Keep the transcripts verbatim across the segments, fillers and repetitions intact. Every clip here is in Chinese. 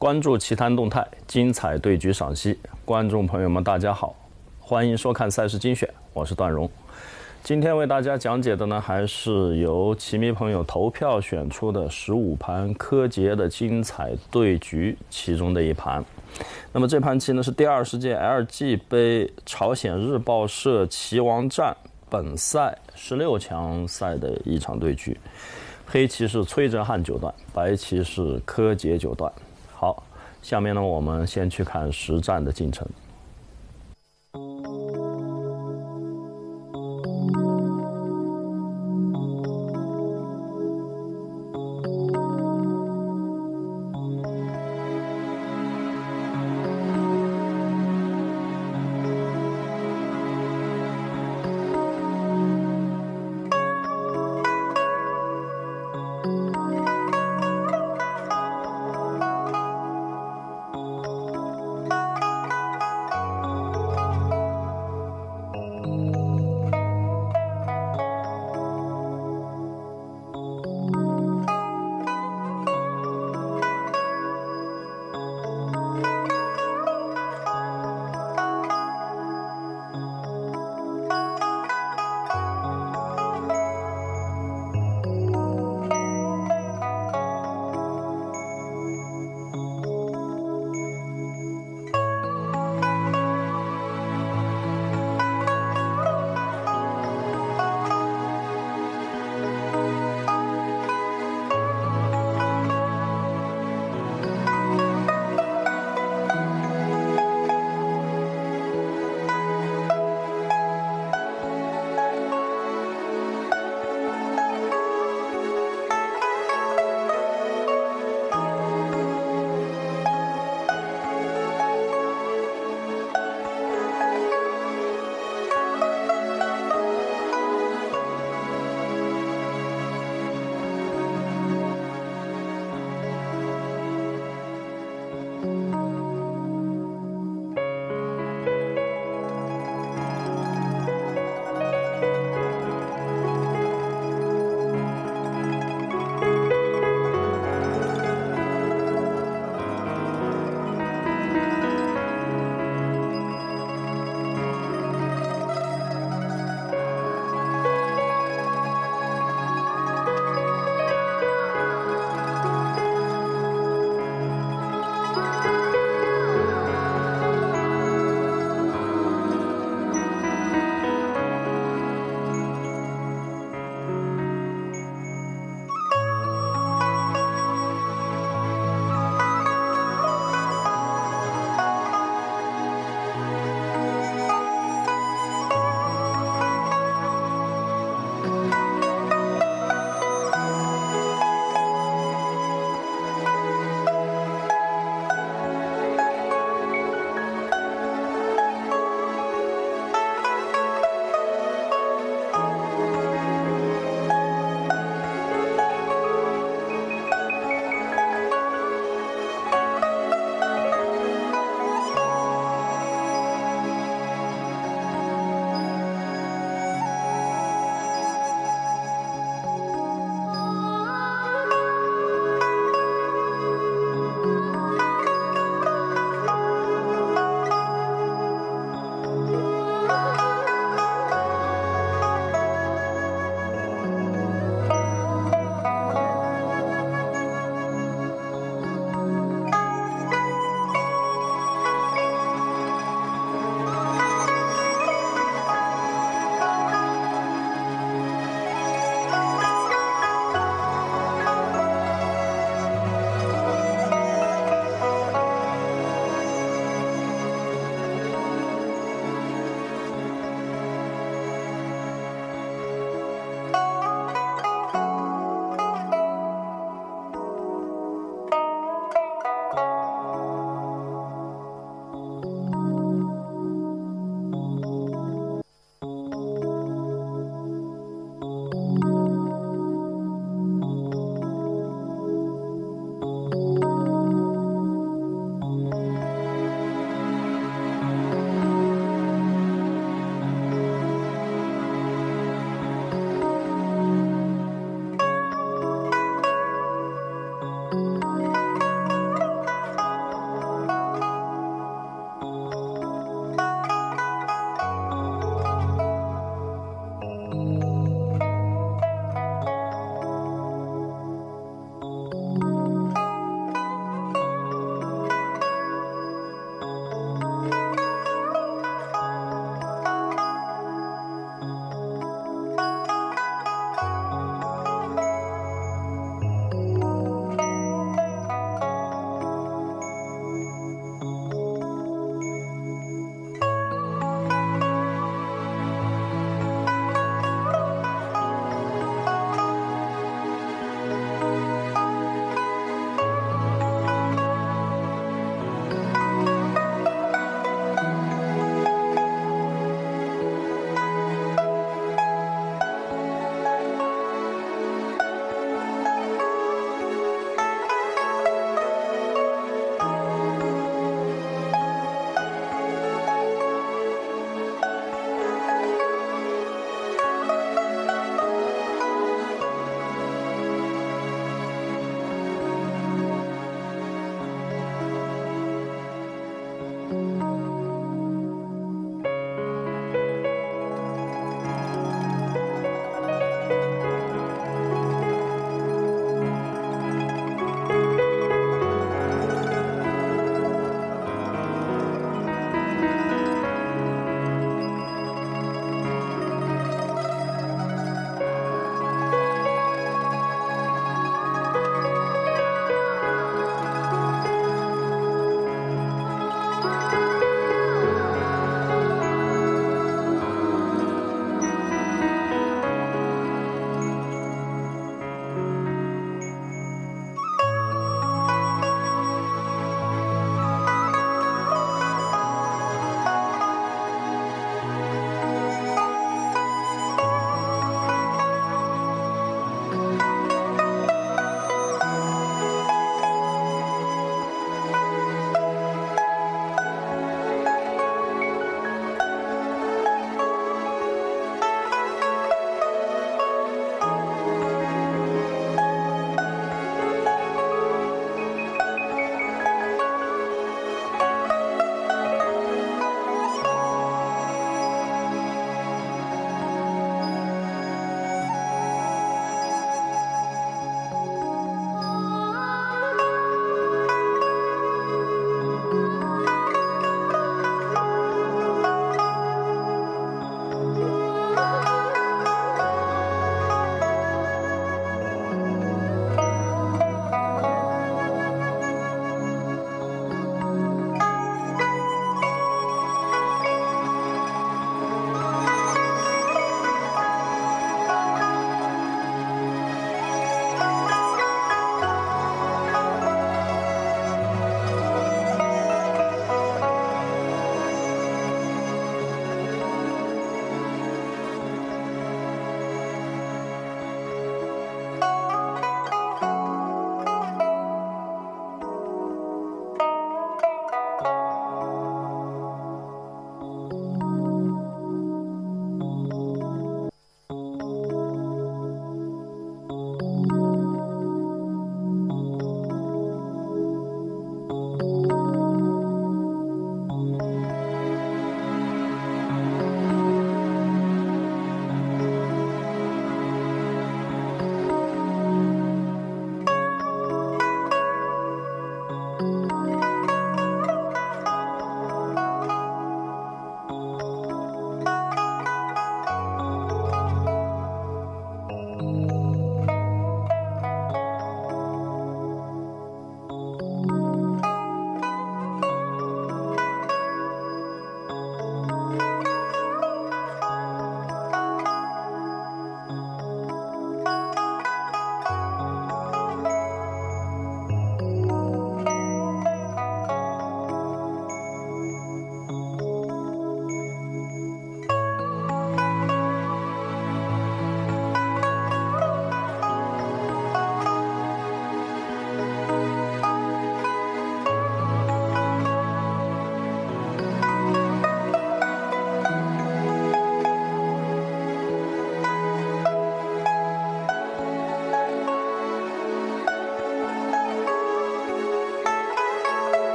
关注奇谈动态，精彩对局赏析。观众朋友们，大家好，欢迎收看赛事精选，我是段荣。今天为大家讲解的呢，还是由棋迷朋友投票选出的十五盘柯洁的精彩对局其中的一盘。那么这盘棋呢，是第二十届 L G 杯朝鲜日报社棋王战本赛十六强赛的一场对局。黑棋是崔哲瀚九段，白棋是柯洁九段。好，下面呢，我们先去看实战的进程。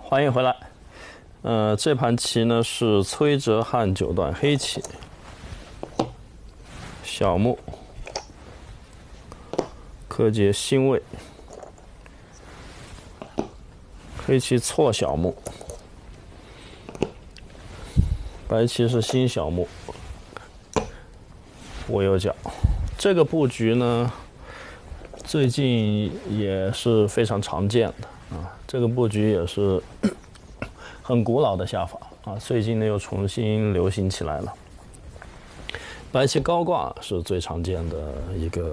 欢迎回来。呃，这盘棋呢是崔哲翰九段黑棋，小目，柯洁新位，黑棋错小目，白棋是新小目，无有角。这个布局呢，最近也是非常常见的啊。这个布局也是很古老的下法啊，最近呢又重新流行起来了。白棋高挂是最常见的一个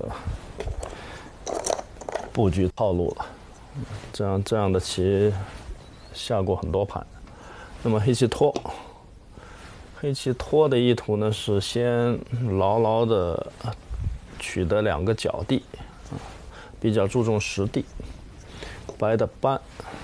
布局套路了，这样这样的棋下过很多盘。那么黑棋拖，黑棋拖的意图呢是先牢牢的取得两个角地，比较注重实地。白的搬，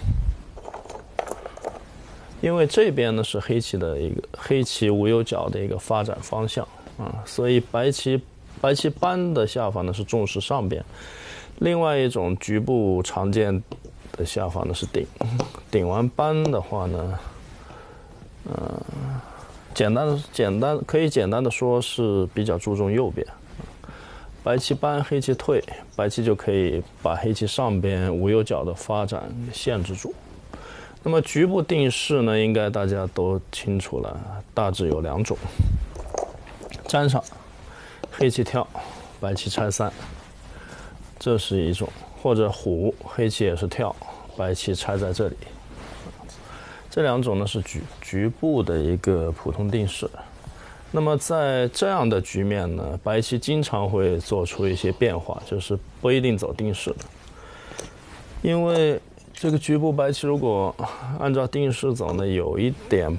因为这边呢是黑棋的一个黑棋无有角的一个发展方向啊，所以白棋白棋搬的下法呢是重视上边。另外一种局部常见的下法呢是顶，顶完搬的话呢，呃，简单的简单可以简单的说是比较注重右边。白棋搬，黑棋退，白棋就可以把黑棋上边无有角的发展限制住。那么局部定式呢，应该大家都清楚了，大致有两种：粘上，黑棋跳，白棋拆三，这是一种；或者虎，黑棋也是跳，白棋拆在这里。这两种呢是局局部的一个普通定式。那么在这样的局面呢，白棋经常会做出一些变化，就是不一定走定式的。因为这个局部白棋如果按照定式走呢，有一点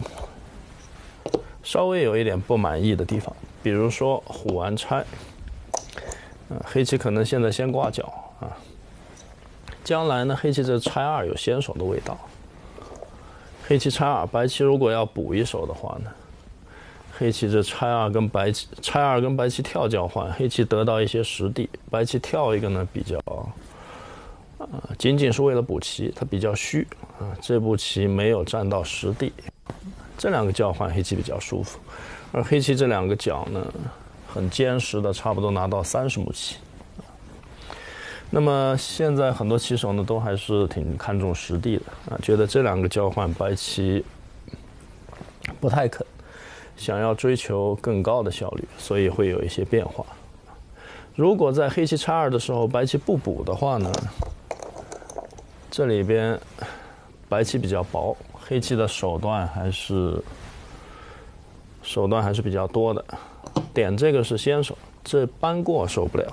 稍微有一点不满意的地方，比如说虎完拆，呃、黑棋可能现在先挂角啊，将来呢黑棋这拆二有先手的味道。黑棋拆二，白棋如果要补一手的话呢，黑棋这拆二跟白棋拆二跟白棋跳交换，黑棋得到一些实地，白棋跳一个呢比较，呃，仅仅是为了补棋，它比较虚啊，这步棋没有占到实地，这两个交换黑棋比较舒服，而黑棋这两个角呢，很坚实的，差不多拿到三十目棋。那么现在很多棋手呢都还是挺看重实地的啊，觉得这两个交换白棋不太肯。想要追求更高的效率，所以会有一些变化。如果在黑棋拆二的时候，白棋不补的话呢，这里边白棋比较薄，黑棋的手段还是手段还是比较多的。点这个是先手，这搬过受不了。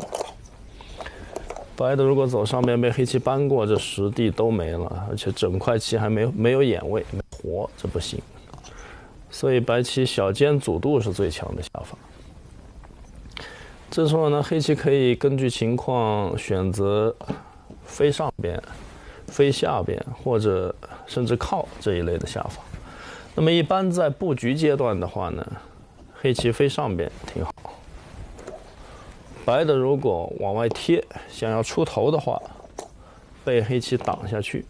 白的如果走上边被黑棋搬过，这实地都没了，而且整块棋还没有没有眼位，没活，这不行。所以白棋小尖阻度是最强的下法。这时候呢，黑棋可以根据情况选择飞上边、飞下边，或者甚至靠这一类的下法。那么一般在布局阶段的话呢，黑棋飞上边挺好。白的如果往外贴，想要出头的话，被黑棋挡下去。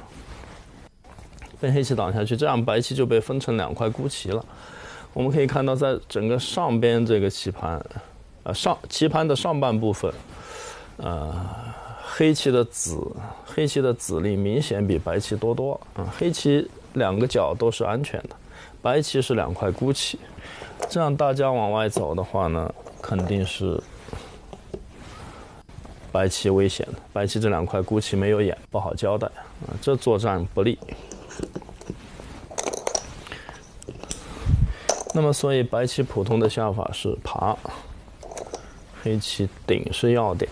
被黑棋挡下去，这样白棋就被分成两块孤棋了。我们可以看到，在整个上边这个棋盘，呃，上棋盘的上半部分，呃，黑棋的子，黑棋的子力明显比白棋多多啊、呃。黑棋两个角都是安全的，白棋是两块孤棋。这样大家往外走的话呢，肯定是白棋危险的。白棋这两块孤棋没有眼，不好交代啊、呃，这作战不利。那么，所以白棋普通的下法是爬，黑棋顶是要点。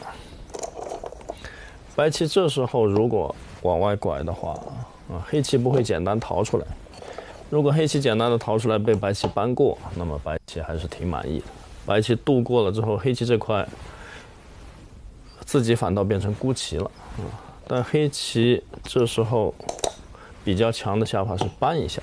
白棋这时候如果往外拐的话，啊，黑棋不会简单逃出来。如果黑棋简单的逃出来被白棋扳过，那么白棋还是挺满意的。白棋渡过了之后，黑棋这块自己反倒变成孤棋了，啊，但黑棋这时候比较强的下法是扳一下。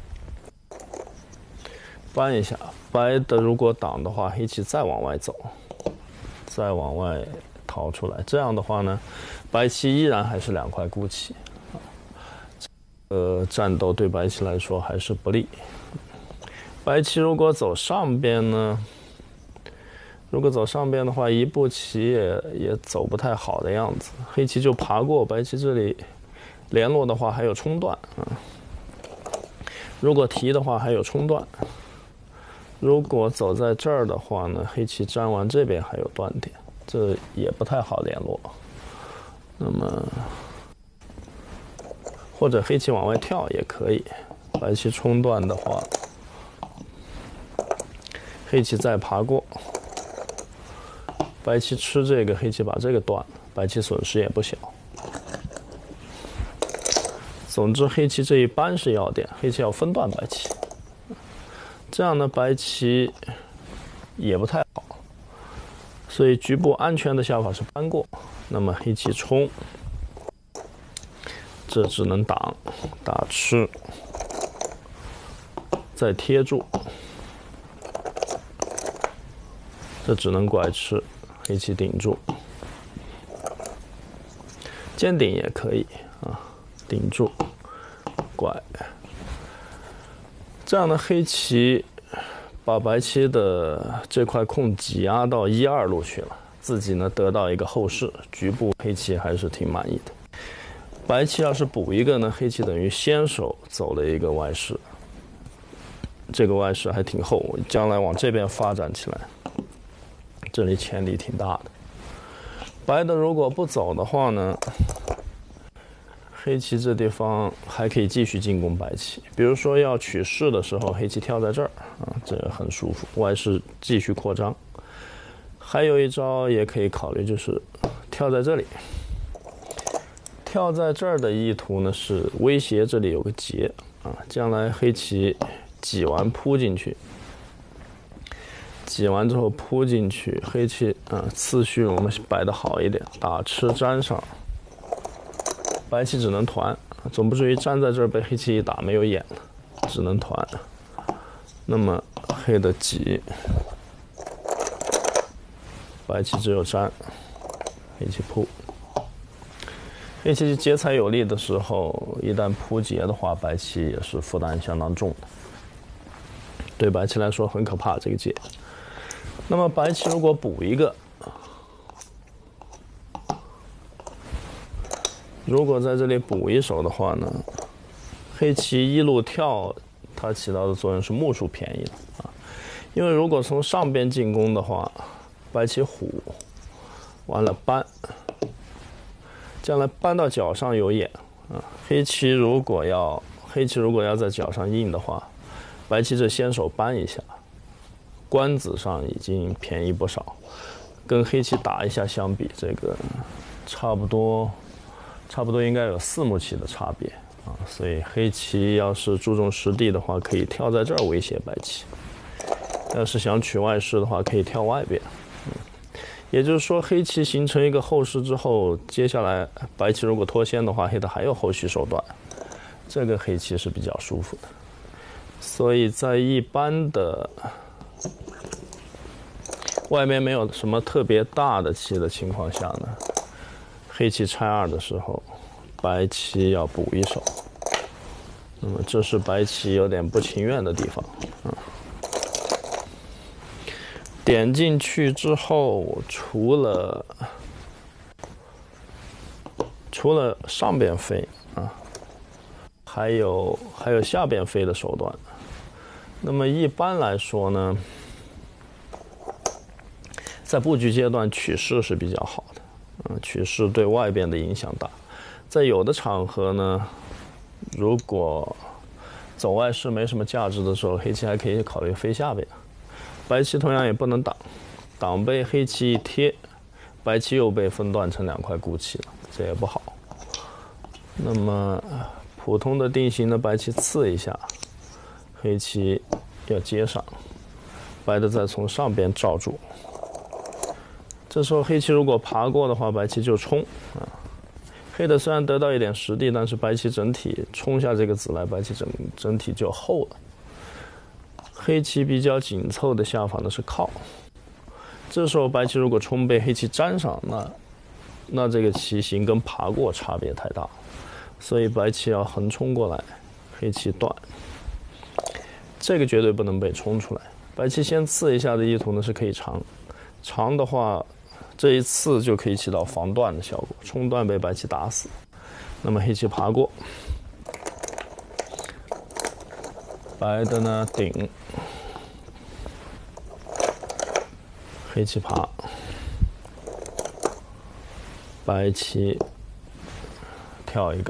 搬一下，白的如果挡的话，黑棋再往外走，再往外逃出来，这样的话呢，白棋依然还是两块孤棋。 呃战斗对白棋来说还是不利。白棋如果走上边呢，如果走上边的话，一步棋也也走不太好的样子，黑棋就爬过，白棋这里联络的话还有冲断啊。如果提的话还有冲断，如果走在这儿的话呢，黑棋粘完这边还有断点，这也不太好联络。那么或者黑棋往外跳也可以，白棋冲断的话，黑棋再爬过，白棋吃这个，黑棋把这个断了，白棋损失也不小。总之，黑棋这一扳是要点，黑棋要分断白棋，这样呢，白棋也不太好，所以局部安全的下法是扳过。那么黑棋冲，这只能挡，打吃，再贴住，这只能拐吃，黑棋顶住，尖顶也可以啊，顶住，拐。这样的黑棋把白棋的这块空挤压到一二路去了，自己呢得到一个后势，局部黑棋还是挺满意的。白棋要是补一个呢，黑棋等于先手走了一个外势，这个外势还挺厚，将来往这边发展起来，这里潜力挺大的。白的如果不走的话呢，黑棋这地方还可以继续进攻白棋，比如说要取势的时候，黑棋跳在这儿啊，这个很舒服，外势继续扩张。还有一招也可以考虑，就是跳在这里。跳在这儿的意图呢是威胁这里有个劫啊，将来黑棋挤完扑进去，挤完之后扑进去，黑棋啊次序我们摆的好一点，打吃粘上，白棋只能团，总不至于粘在这儿被黑棋一打没有眼了，只能团。那么黑的挤，白棋只有粘，黑棋扑。黑棋劫财有力的时候，一旦扑劫的话，白棋也是负担相当重的，对白棋来说很可怕这个劫。那么白棋如果补一个，如果在这里补一手的话呢，黑棋一路跳，它起到的作用是目数便宜的啊。因为如果从上边进攻的话，白棋虎，完了扳，将来扳到角上有眼啊。黑棋如果要黑棋如果要在角上硬的话，白棋这先手扳一下，官子上已经便宜不少，跟黑棋打一下相比，这个差不多。差不多应该有四目棋的差别啊，所以黑棋要是注重实地的话，可以跳在这儿威胁白棋；要是想取外势的话，可以跳外边。嗯，也就是说，黑棋形成一个后势之后，接下来白棋如果脱先的话，黑的还有后续手段，这个黑棋是比较舒服的。所以在一般的外面没有什么特别大的棋的情况下呢，黑棋拆二的时候，白棋要补一手，那么这是白棋有点不情愿的地方。嗯，点进去之后，除了除了上边飞啊，还有还有下边飞的手段。那么一般来说呢，在布局阶段取势是比较好的。嗯，取势对外边的影响大，在有的场合呢，如果走外势没什么价值的时候，黑棋还可以考虑飞下边，白棋同样也不能挡，挡被黑棋一贴，白棋又被分断成两块孤棋了，这也不好。那么普通的定型的白棋刺一下，黑棋要接上，白的再从上边罩住。这时候黑棋如果爬过的话，白棋就冲啊。黑的虽然得到一点实地，但是白棋整体冲下这个子来，白棋整整体就厚了。黑棋比较紧凑的下法呢是靠。这时候白棋如果冲被黑棋粘上，那那这个棋形跟爬过差别太大。 所以白棋要横冲过来，黑棋断，这个绝对不能被冲出来。白棋先刺一下的意图呢是可以长，长的话，这一刺就可以起到防断的效果，冲断被白棋打死。那么黑棋爬过，白的呢顶，黑棋爬，白棋跳一个，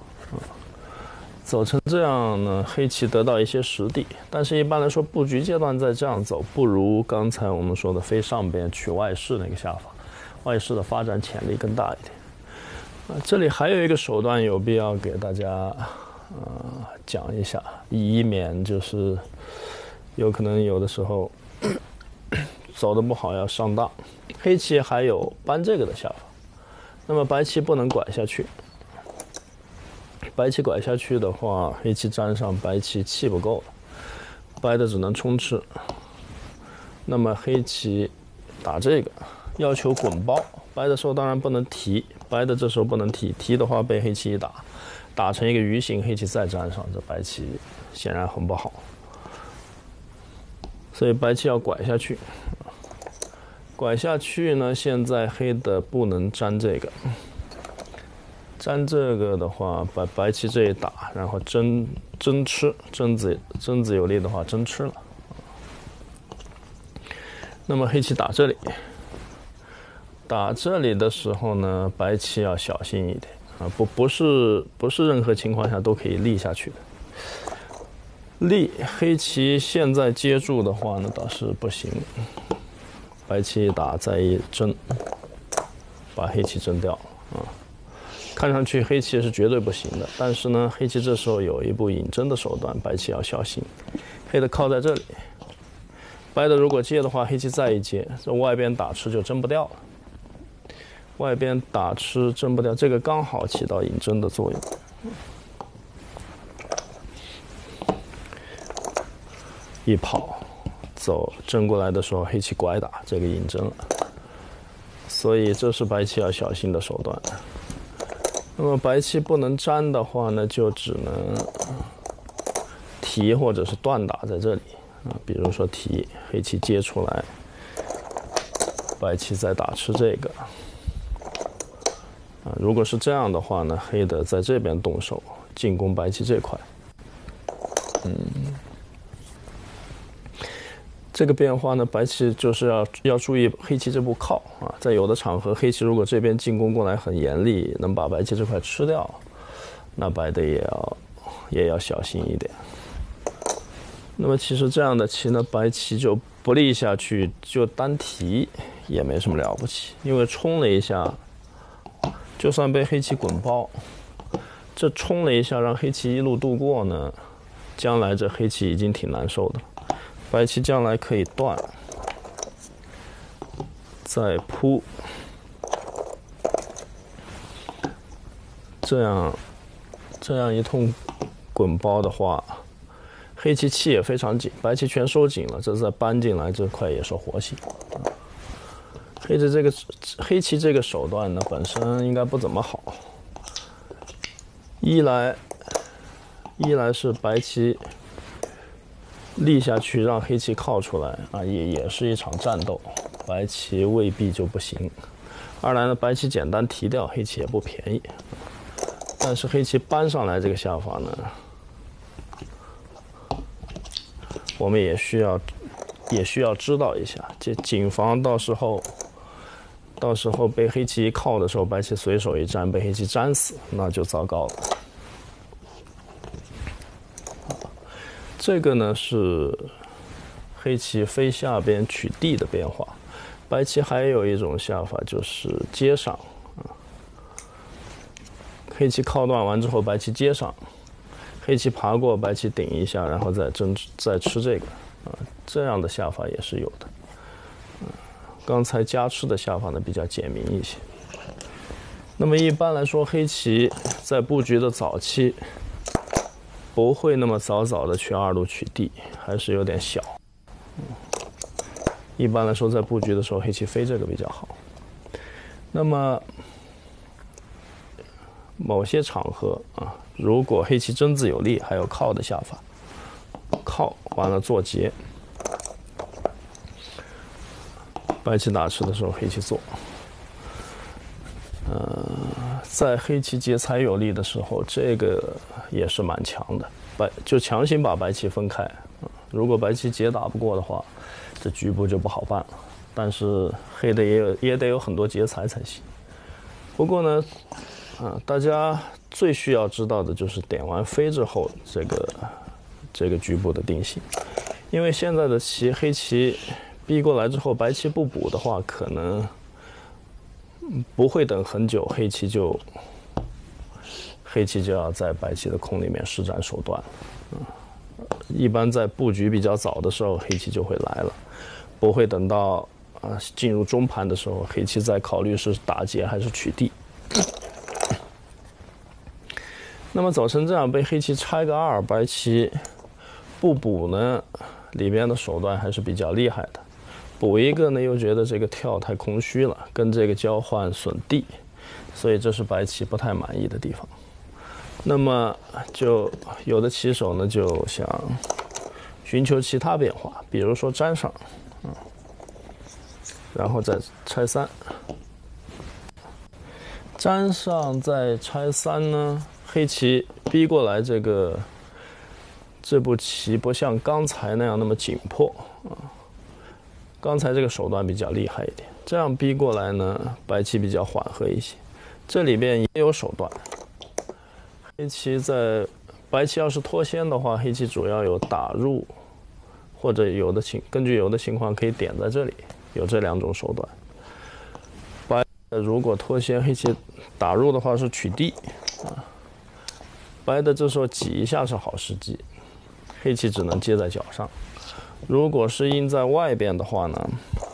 走成这样呢，黑棋得到一些实地，但是一般来说，布局阶段再这样走，不如刚才我们说的飞上边取外势那个下法，外势的发展潜力更大一点。啊，这里还有一个手段有必要给大家呃讲一下，以免就是有可能有的时候走的不好要上当。黑棋还有搬这个的下法，那么白棋不能拐下去。白棋拐下去的话，黑棋粘上，白棋气不够了，白的只能冲吃。那么黑棋打这个，要求滚包，白的时候当然不能提，白的这时候不能提，提的话被黑棋一打，打成一个鱼形，黑棋再粘上，这白棋显然很不好。所以白棋要拐下去，拐下去呢，现在黑的不能粘这个。粘这个的话，把白棋这一打，然后争争吃，争子争子有力的话，争吃了。那么黑棋打这里，打这里的时候呢，白棋要小心一点啊，不不是不是任何情况下都可以立下去的。立黑棋现在接住的话呢，倒是不行。白棋一打再一争，把黑棋争掉啊。看上去黑棋是绝对不行的，但是呢，黑棋这时候有一步引争的手段，白棋要小心。黑的靠在这里，白的如果接的话，黑棋再一接，这外边打吃就争不掉了。外边打吃争不掉，这个刚好起到引争的作用。一跑走争过来的时候，黑棋拐打，这个引争了。所以这是白棋要小心的手段。那么白棋不能粘的话呢，就只能提或者是断打在这里啊，比如说提，黑棋接出来，白棋再打吃这个啊。如果是这样的话呢，黑的在这边动手进攻白棋这块，嗯，这个变化呢，白棋就是要要注意黑棋这步靠啊，在有的场合，黑棋如果这边进攻过来很严厉，能把白棋这块吃掉，那白的也要也要小心一点。那么其实这样的棋呢，白棋就不立下去，就单提也没什么了不起，因为冲了一下，就算被黑棋滚包，这冲了一下让黑棋一路度过呢，将来这黑棋已经挺难受的。白棋将来可以断，再扑，这样这样一通滚包的话，黑棋气也非常紧，白棋全收紧了，这再搬进来这块也是活棋。黑的这个黑棋这个手段呢，本身应该不怎么好。一来一来是白棋立下去让黑棋靠出来啊，也也是一场战斗，白棋未必就不行。二来呢，白棋简单提掉，黑棋也不便宜。但是黑棋搬上来这个下法呢，我们也需要也需要知道一下，这谨防到时候到时候被黑棋一靠的时候，白棋随手一粘，被黑棋粘死，那就糟糕了。这个呢是黑棋飞下边取地的变化，白棋还有一种下法就是接上啊，黑棋靠断完之后，白棋接上，黑棋爬过，白棋顶一下，然后再争再吃这个啊，这样的下法也是有的。刚才加吃的下法呢比较简明一些。那么一般来说，黑棋在布局的早期不会那么早早的去二路取地，还是有点小。一般来说，在布局的时候，黑棋飞这个比较好。那么某些场合啊，如果黑棋真自有力，还有靠的下法，靠完了做劫，白棋打吃的时候，黑棋做。呃，在黑棋劫财有力的时候，这个也是蛮强的，白就强行把白棋分开。如果白棋劫打不过的话，这局部就不好办了。但是黑的也有也得有很多劫财才行。不过呢，啊，大家最需要知道的就是点完飞之后这个这个局部的定性，因为现在的棋黑棋逼过来之后，白棋不补的话，可能不会等很久，黑棋就黑棋就要在白棋的空里面施展手段。嗯，一般在布局比较早的时候，黑棋就会来了，不会等到啊进入中盘的时候，黑棋再考虑是打劫还是取地。那么走成这样，被黑棋拆个二，白棋不补呢，里边的手段还是比较厉害的。补一个呢，又觉得这个跳太空虚了，跟这个交换损地，所以这是白棋不太满意的地方。那么就有的棋手呢就想寻求其他变化，比如说粘上，嗯，然后再拆三，粘上再拆三呢，黑棋逼过来，这个这步棋不像刚才那样那么紧迫啊。刚才这个手段比较厉害一点，这样逼过来呢，白棋比较缓和一些。这里边也有手段，黑棋在白棋要是脱先的话，黑棋主要有打入，或者有的情根据有的情况可以点在这里，有这两种手段。白如果脱先，黑棋打入的话是取地啊，白的这时候挤一下是好时机，黑棋只能接在角上。如果是印在外边的话呢，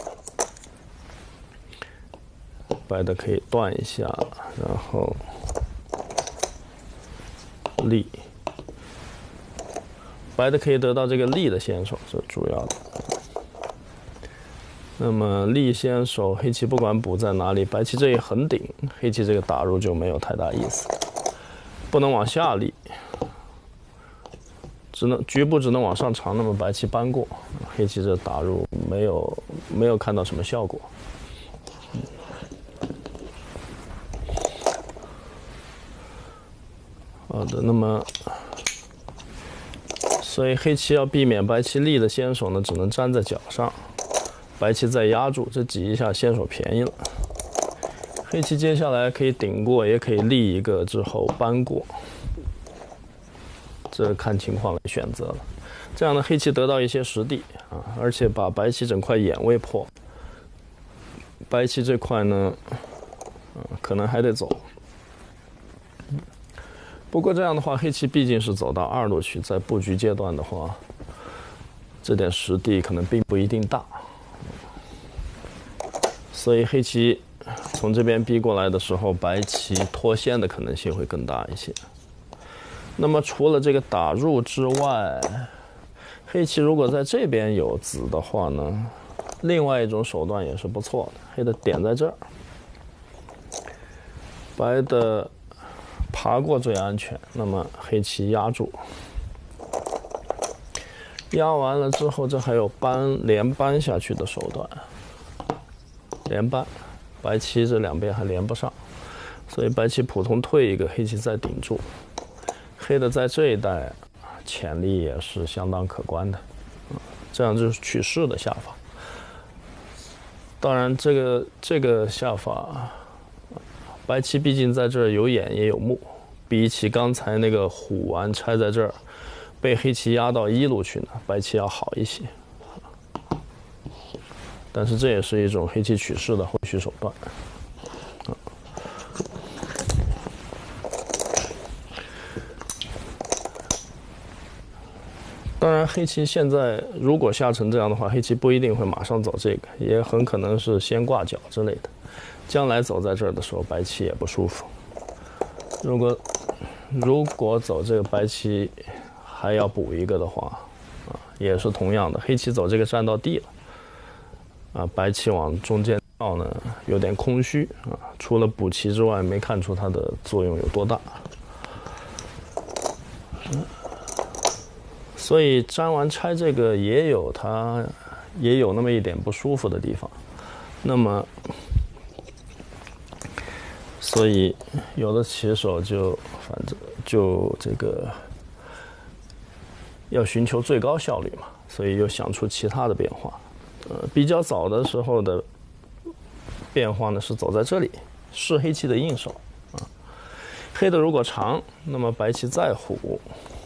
白的可以断一下，然后立，白的可以得到这个立的先手，这是主要的。那么立先手，黑棋不管补在哪里，白棋这一横顶，黑棋这个打入就没有太大意思，不能往下立。只能局部只能往上长，那么白棋扳过，黑棋这打入没有没有看到什么效果。嗯、好的，那么所以黑棋要避免白棋立的先手呢，只能粘在角上，白棋再压住，这挤一下先手便宜了。黑棋接下来可以顶过，也可以立一个之后扳过。这看情况来选择了，这样呢，黑棋得到一些实地啊，而且把白棋整块眼位破。白棋这块呢，嗯，可能还得走。不过这样的话，黑棋毕竟是走到二路去，在布局阶段的话，这点实地可能并不一定大，所以黑棋从这边逼过来的时候，白棋脱先的可能性会更大一些。那么除了这个打入之外，黑棋如果在这边有子的话呢，另外一种手段也是不错的。黑的点在这儿，白的爬过最安全。那么黑棋压住，压完了之后，这还有扳连扳下去的手段，连扳，白棋这两边还连不上，所以白棋普通退一个，黑棋再顶住。黑的在这一带潜力也是相当可观的，这样就是取势的下法。当然，这个这个下法，白棋毕竟在这儿有眼也有目，比起刚才那个虎丸拆在这儿，被黑棋压到一路去呢，白棋要好一些。但是这也是一种黑棋取势的后续手段。当然，黑棋现在如果下成这样的话，黑棋不一定会马上走这个，也很可能是先挂角之类的。将来走在这儿的时候，白棋也不舒服。如果如果走这个白棋还要补一个的话，啊，也是同样的，黑棋走这个占到地了，啊，白棋往中间跳呢有点空虚啊， 除了补齐之外，没看出它的作用有多大。所以粘完拆这个也有它也有那么一点不舒服的地方。那么，所以有的棋手就反正就这个要寻求最高效率嘛，所以又想出其他的变化。呃，比较早的时候的变化呢是走在这里，是黑棋的应手啊。黑的如果长，那么白棋再虎，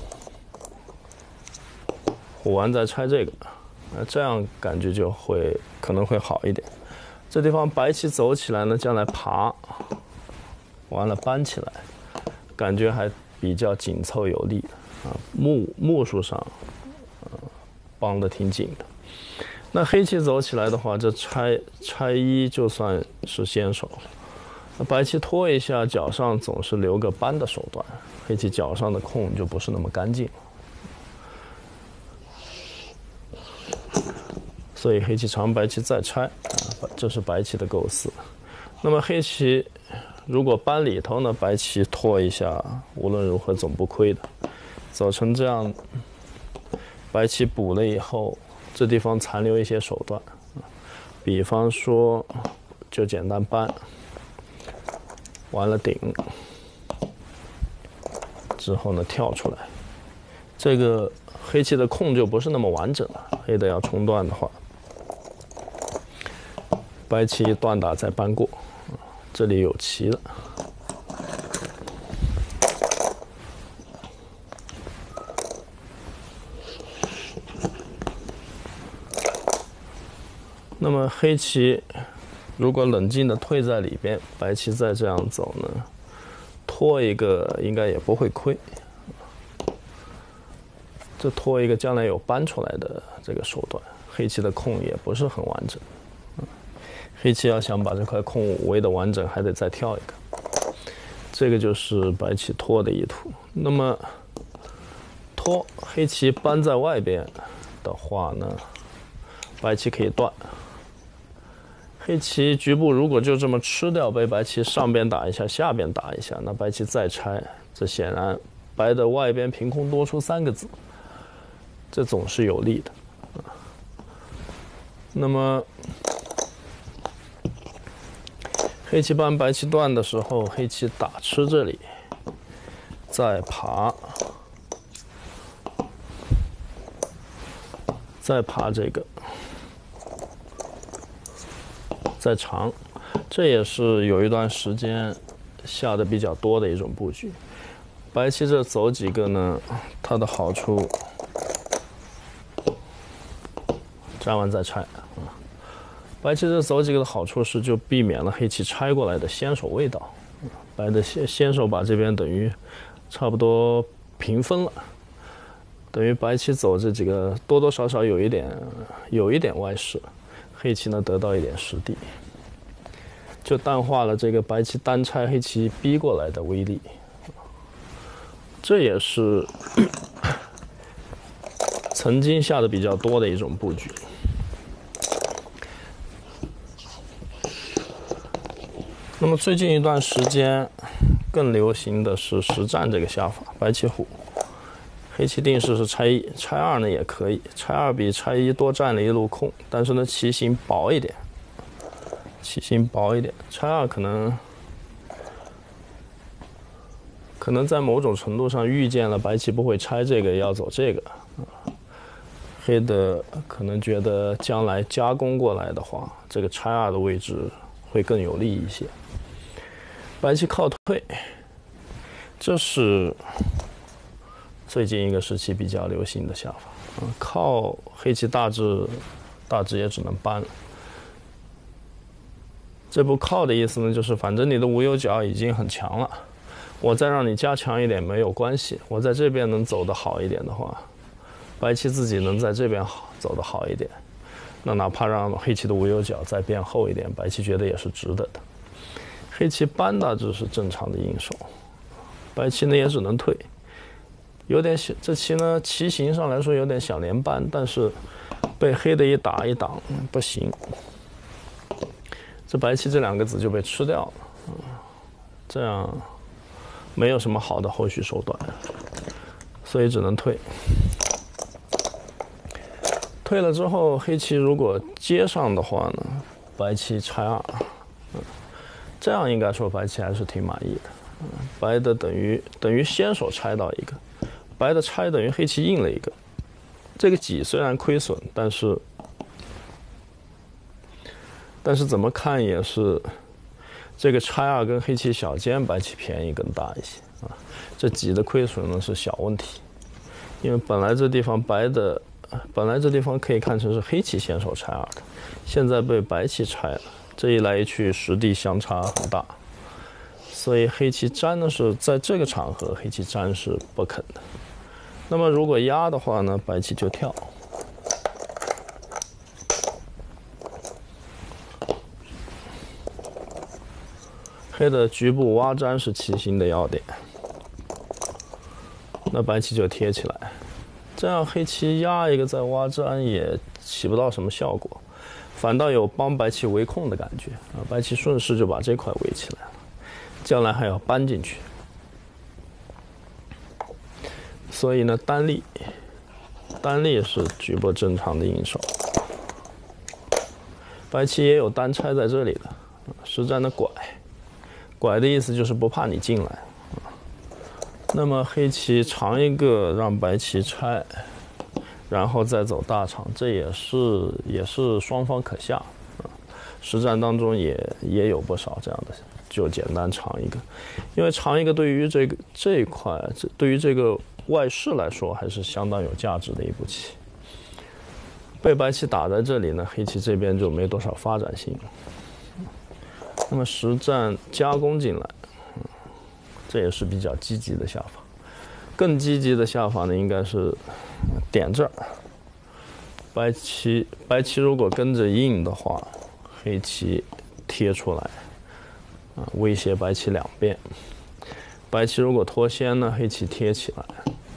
虎完再拆这个，那这样感觉就会可能会好一点。这地方白棋走起来呢，将来爬，完了搬起来，感觉还比较紧凑有力啊，目目数上，呃，帮得挺紧的。那黑棋走起来的话，这拆拆一就算是先手。那白棋拖一下，脚上总是留个扳的手段，黑棋脚上的空就不是那么干净。所以黑棋长，白棋再拆，这是白棋的构思。那么黑棋如果扳里头呢，白棋拖一下，无论如何总不亏的。走成这样，白棋补了以后，这地方残留一些手段，比方说就简单扳，完了顶，之后呢跳出来，这个黑棋的空就不是那么完整了。黑的要冲断的话，白棋断打再扳过，这里有棋了。那么黑棋如果冷静的退在里边，白棋再这样走呢，拖一个应该也不会亏。这拖一个将来有扳出来的这个手段，黑棋的空也不是很完整。黑棋要想把这块空围得完整，还得再跳一个。这个就是白棋拖的意图。那么拖黑棋扳在外边的话呢，白棋可以断。黑棋局部如果就这么吃掉，被白棋上边打一下，下边打一下，那白棋再拆，这显然白的外边凭空多出三个子，这总是有利的。那么黑棋扳白棋断的时候，黑棋打吃这里，再爬，再爬这个，再长，这也是有一段时间下的比较多的一种布局。白棋这走几个呢，它的好处，粘完再拆。白棋这走几个的好处是，就避免了黑棋拆过来的先手味道。白的先先手把这边等于差不多平分了，等于白棋走这几个多多少少有一点有一点外势，黑棋呢得到一点实地，就淡化了这个白棋单拆黑棋逼过来的威力。这也是曾经下的比较多的一种布局。那么最近一段时间更流行的是实战这个下法，白棋虎，黑棋定式是拆一，拆二呢也可以，拆二比拆一多占了一路空，但是呢棋形薄一点，棋形薄一点，拆二可能可能在某种程度上预见了白棋不会拆这个，要走这个，黑的可能觉得将来加攻过来的话，这个拆二的位置会更有利一些。白棋靠退，这是最近一个时期比较流行的下法。嗯，靠黑棋大致大致也只能扳了。这步靠的意思呢，就是反正你的无忧角已经很强了，我再让你加强一点没有关系。我在这边能走得好一点的话，白棋自己能在这边好走得好一点，那哪怕让黑棋的无忧角再变厚一点，白棋觉得也是值得的。黑棋扳大致是正常的应手，白棋呢也只能退，有点小，这棋呢棋形上来说有点想连扳，但是被黑的一打一挡不行，这白棋这两个子就被吃掉了。 这样没有什么好的后续手段，所以只能退。退了之后，黑棋如果接上的话呢，白棋拆二，嗯，这样应该说白棋还是挺满意的。嗯，白的等于等于先手拆到一个，白的拆等于黑棋应了一个。这个挤虽然亏损，但是但是怎么看也是这个拆二跟黑棋小尖，白棋便宜更大一些啊。这挤的亏损呢是小问题，因为本来这地方白的。本来这地方可以看成是黑棋先手拆二的，现在被白棋拆了，这一来一去实地相差很大，所以黑棋粘呢是在这个场合黑棋粘是不肯的。那么如果压的话呢，白棋就跳，黑的局部挖粘是棋形的要点，那白棋就贴起来。这样黑棋压一个再挖粘也起不到什么效果，反倒有帮白棋围控的感觉啊！白棋顺势就把这块围起来了，将来还要搬进去。所以呢，单立，单立是局部正常的应手。白棋也有单拆在这里的，实战的拐，拐的意思就是不怕你进来。那么黑棋长一个让白棋拆，然后再走大长，这也是也是双方可下啊。实战当中也也有不少这样的，就简单长一个，因为长一个对于这个这一块，这对于这个外势来说还是相当有价值的一步棋。被白棋打在这里呢，黑棋这边就没多少发展性。那么实战加攻进来。这也是比较积极的下法，更积极的下法呢，应该是点这儿。白棋白棋如果跟着应的话，黑棋贴出来，啊，威胁白棋两边。白棋如果脱先呢，黑棋贴起来，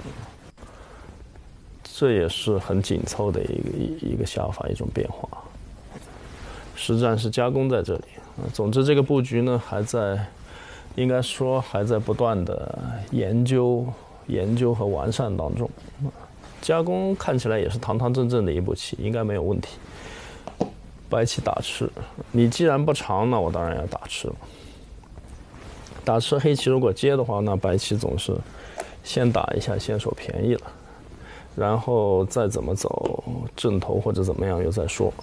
这也是很紧凑的一个一一个下法，一种变化。实战是加攻在这里，啊，总之这个布局呢还在。应该说还在不断的研究、研究和完善当中。加攻看起来也是堂堂正正的一步棋，应该没有问题。白棋打吃，你既然不长，那我当然要打吃了。打吃黑棋如果接的话，那白棋总是先打一下，先手便宜了，然后再怎么走正头或者怎么样又再说。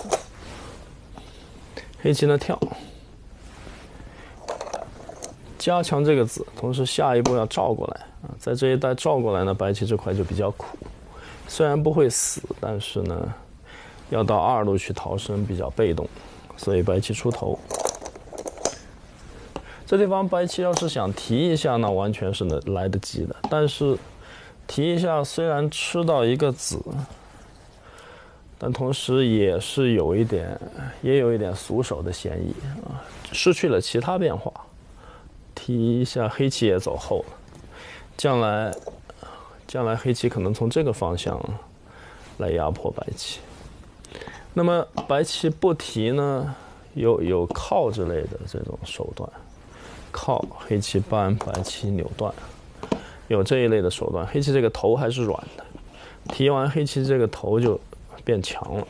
黑棋呢跳。加强这个子，同时下一步要照过来啊，在这一带照过来呢，白棋这块就比较苦，虽然不会死，但是呢，要到二路去逃生比较被动，所以白棋出头。这地方白棋要是想提一下，那完全是能来得及的，但是提一下虽然吃到一个子，但同时也是有一点，也有一点俗手的嫌疑啊，失去了其他变化。提一下，黑棋也走后了，将来，将来黑棋可能从这个方向来压迫白棋。那么白棋不提呢，有有靠之类的这种手段，靠黑棋扳，白棋扭断，有这一类的手段。黑棋这个头还是软的，提完黑棋这个头就变强了。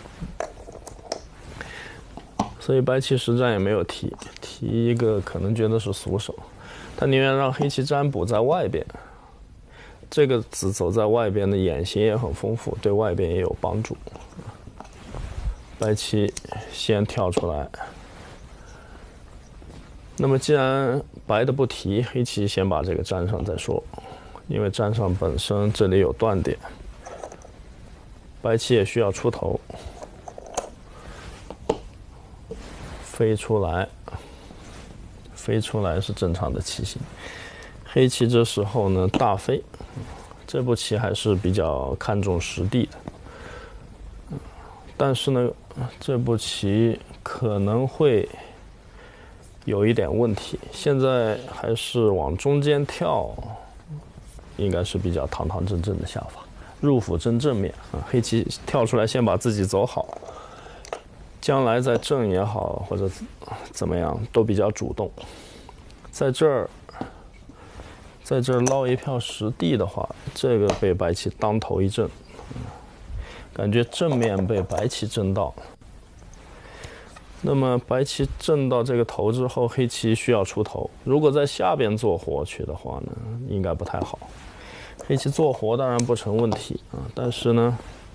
所以白棋实战也没有提，提一个可能觉得是俗手，他宁愿让黑棋占卜在外边，这个子走在外边的眼形也很丰富，对外边也有帮助。白棋先跳出来，那么既然白的不提，黑棋先把这个粘上再说，因为粘上本身这里有断点，白棋也需要出头。飞出来，飞出来是正常的棋形。黑棋这时候呢大飞，这步棋还是比较看重实地的，但是呢这步棋可能会有一点问题。现在还是往中间跳，应该是比较堂堂正正的下法，入府真正面啊。黑棋跳出来先把自己走好。 将来在正也好或者怎么样都比较主动。在这儿，在这儿捞一票实地的话，这个被白棋当头一震，感觉正面被白棋震到。那么白棋震到这个头之后，黑棋需要出头。如果在下边做活去的话呢，应该不太好。黑棋做活当然不成问题啊，但是呢，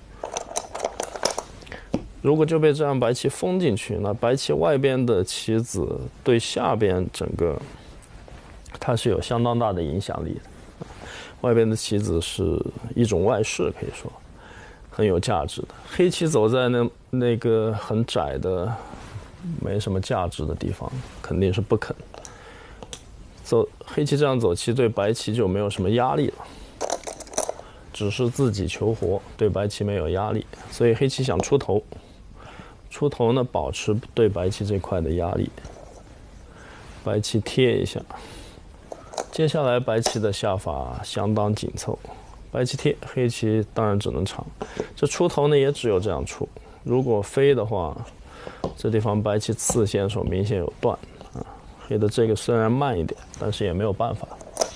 如果就被这样白棋封进去，那白棋外边的棋子对下边整个它是有相当大的影响力的。外边的棋子是一种外势，可以说很有价值的。黑棋走在那那个很窄的没什么价值的地方，肯定是不肯走。黑棋这样走，其实对白棋就没有什么压力了，只是自己求活，对白棋没有压力。所以黑棋想出头，出头呢，保持对白棋这块的压力。白棋贴一下，接下来白棋的下法相当紧凑，白棋贴，黑棋当然只能长。这出头呢，也只有这样出。如果飞的话，这地方白棋刺先手明显有断啊，黑的这个虽然慢一点，但是也没有办法。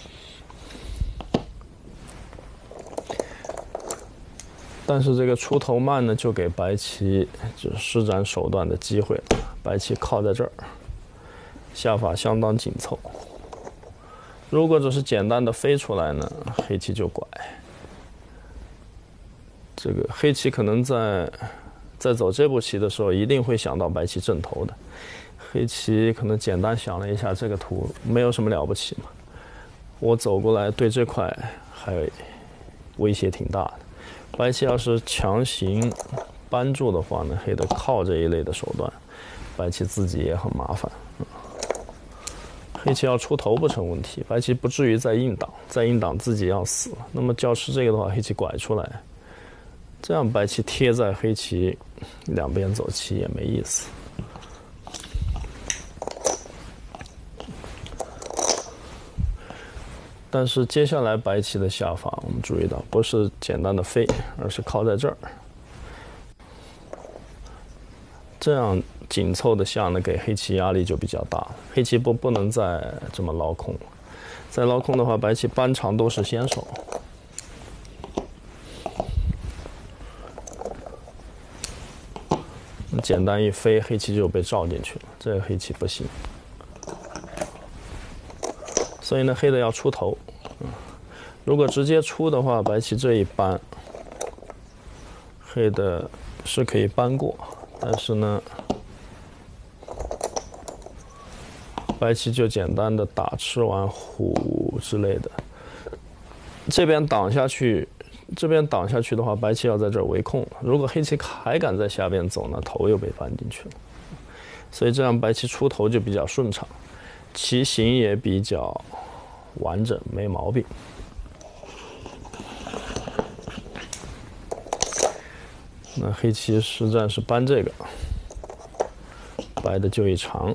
但是这个出头慢呢，就给白棋就施展手段的机会了。白棋靠在这儿，下法相当紧凑。如果只是简单的飞出来呢，黑棋就拐。这个黑棋可能在在走这步棋的时候，一定会想到白棋正头的。黑棋可能简单想了一下这个图，没有什么了不起嘛。我走过来对这块还威胁挺大的。白棋要是强行扳住的话呢，黑的靠这一类的手段，白棋自己也很麻烦。黑棋要出头不成问题，白棋不至于再硬挡，再硬挡自己要死。那么要是这个的话，黑棋拐出来，这样白棋贴在黑棋两边走棋也没意思。但是接下来白棋的下法，我们注意到不是简单的飞，而是靠在这儿。这样紧凑的下呢，给黑棋压力就比较大了。黑棋不不能再这么捞空了，再捞空的话，白棋扳长都是先手。简单一飞，黑棋就被罩进去了，这个黑棋不行。所以呢，黑的要出头。如果直接出的话，白棋这一扳，黑的是可以扳过，但是呢，白棋就简单的打吃完虎之类的。这边挡下去，这边挡下去的话，白棋要在这儿围控了。如果黑棋还敢在下边走呢，头又被扳进去了。所以这样白棋出头就比较顺畅，棋形也比较完整，没毛病。那黑棋实战是扳这个，白的就一长。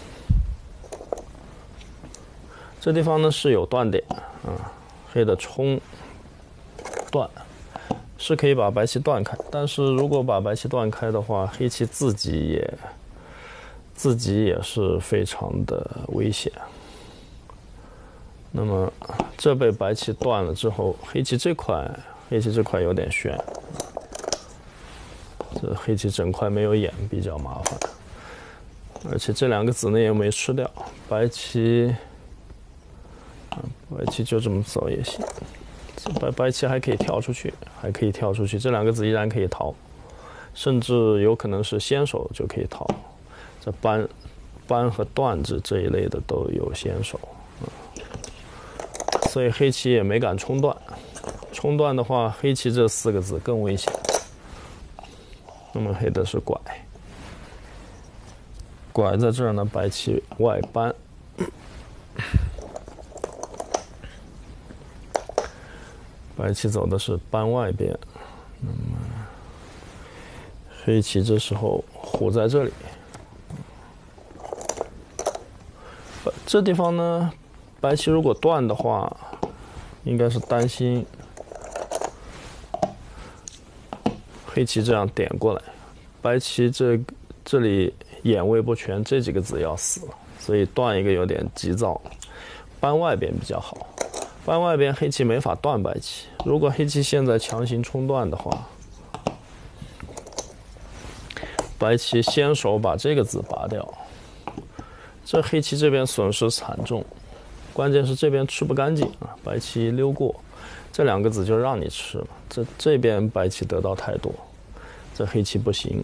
这地方呢是有断点啊，黑的冲断是可以把白棋断开，但是如果把白棋断开的话，黑棋自己也自己也是非常的危险。那么这被白棋断了之后，黑棋这块黑棋这块有点悬，这黑棋整块没有眼，比较麻烦。而且这两个子呢也没吃掉，白棋白棋就这么走也行。白白棋还可以跳出去，还可以跳出去，这两个子依然可以逃，甚至有可能是先手就可以逃。这扳扳和断子这一类的都有先手，所以黑棋也没敢冲断。冲断的话，黑棋这四个子更危险。那么黑的是拐，拐在这儿呢，白棋外扳。白棋走的是扳外边，那么黑棋这时候虎在这里，这地方呢，白棋如果断的话，应该是担心黑棋这样点过来，白棋这这里眼位不全，这几个子要死，所以断一个有点急躁，搬外边比较好。搬外边黑棋没法断白棋，如果黑棋现在强行冲断的话，白棋先手把这个子拔掉，这黑棋这边损失惨重，关键是这边吃不干净啊，白棋溜过，这两个子就让你吃了，这这边白棋得到太多，这黑棋不行。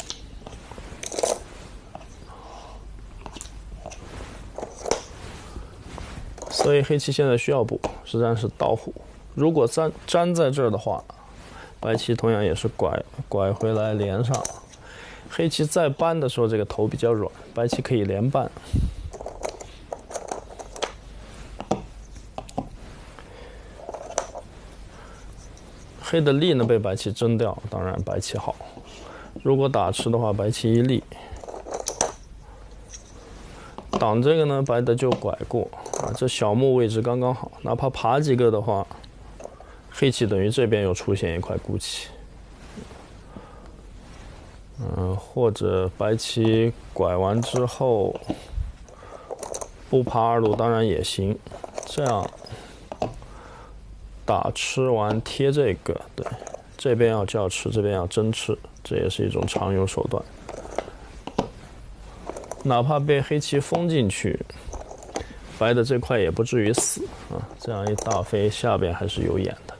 所以黑棋现在需要补，实际上是倒虎。如果粘粘在这儿的话，白棋同样也是拐拐回来连上。黑棋再搬的时候，这个头比较软，白棋可以连搬。黑的力呢被白棋争掉，当然白棋好。如果打吃的话，白棋一力。挡这个呢，白的就拐过啊，这小目位置刚刚好，哪怕爬几个的话，黑棋等于这边又出现一块孤棋。嗯，或者白棋拐完之后不爬二路，当然也行。这样打吃完贴这个，对，这边要叫吃，这边要真吃，这也是一种常用手段。哪怕被黑棋封进去，白的这块也不至于死啊。这样一大飞，下边还是有眼的。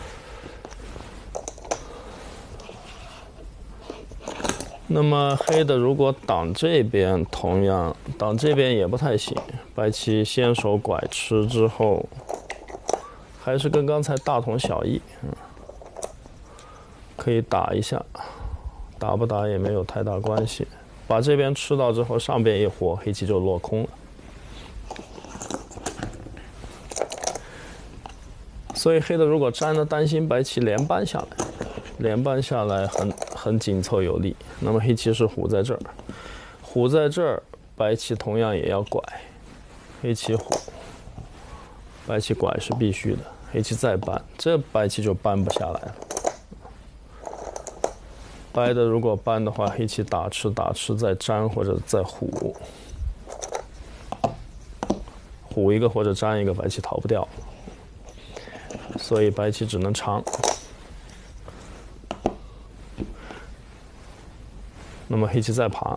那么黑的如果挡这边，同样挡这边也不太行。白棋先手拐吃之后，还是跟刚才大同小异，嗯，可以打一下，打不打也没有太大关系。把这边吃到之后，上边一活，黑棋就落空了。所以黑的如果粘了，担心白棋连扳下来，连扳下来很很紧凑有力。那么黑棋是虎在这儿，虎在这儿，白棋同样也要拐，黑棋虎，白棋拐是必须的。黑棋再扳，这白棋就扳不下来了。白的如果扳的话，黑棋打吃打吃再粘或者再虎，虎一个或者粘一个，白棋逃不掉，所以白棋只能长。那么黑棋再爬，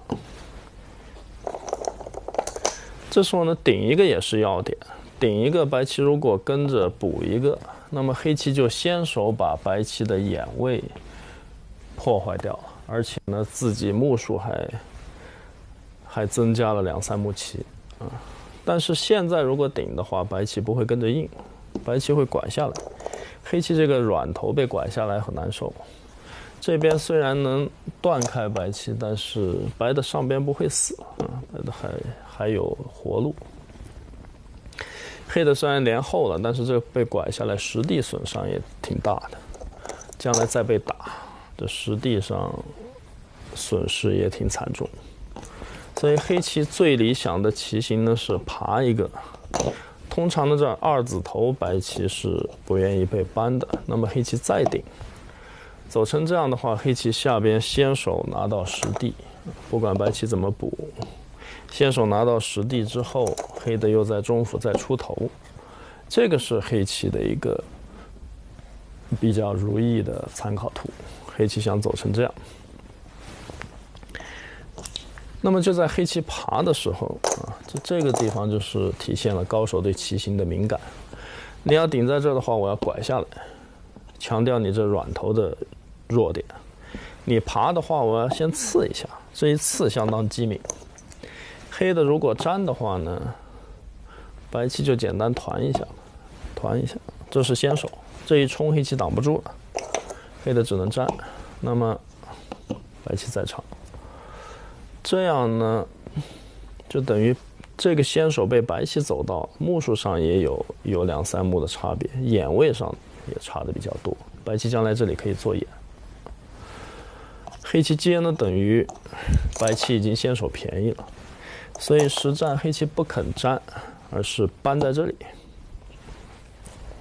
这时候呢顶一个也是要点，顶一个白棋如果跟着补一个，那么黑棋就先手把白棋的眼位破坏掉了，而且呢，自己目数还还增加了两三目棋啊。但是现在如果顶的话，白棋不会跟着应，白棋会拐下来，黑棋这个软头被拐下来很难受。这边虽然能断开白棋，但是白的上边不会死啊，白的还还有活路。黑的虽然连后了，但是这个被拐下来，实地损伤也挺大的，将来再被打。这实地上损失也挺惨重，所以黑棋最理想的棋形呢是爬一个。通常的这二子头白棋是不愿意被扳的，那么黑棋再顶，走成这样的话，黑棋下边先手拿到实地，不管白棋怎么补，先手拿到实地之后，黑的又在中府再出头，这个是黑棋的一个比较如意的参考图。黑棋想走成这样，那么就在黑棋爬的时候啊，这这个地方就是体现了高手对棋形的敏感。你要顶在这儿的话，我要拐下来，强调你这软头的弱点。你爬的话，我要先刺一下，这一刺相当机敏。黑的如果粘的话呢，白棋就简单团一下，团一下，这是先手，这一冲黑棋挡不住了。黑的只能粘，那么白棋再长，这样呢，就等于这个先手被白棋走到，目数上也有有两三目的差别，眼位上也差的比较多。白棋将来这里可以做眼，黑棋接呢等于白棋已经先手便宜了，所以实战黑棋不肯粘，而是扳在这里。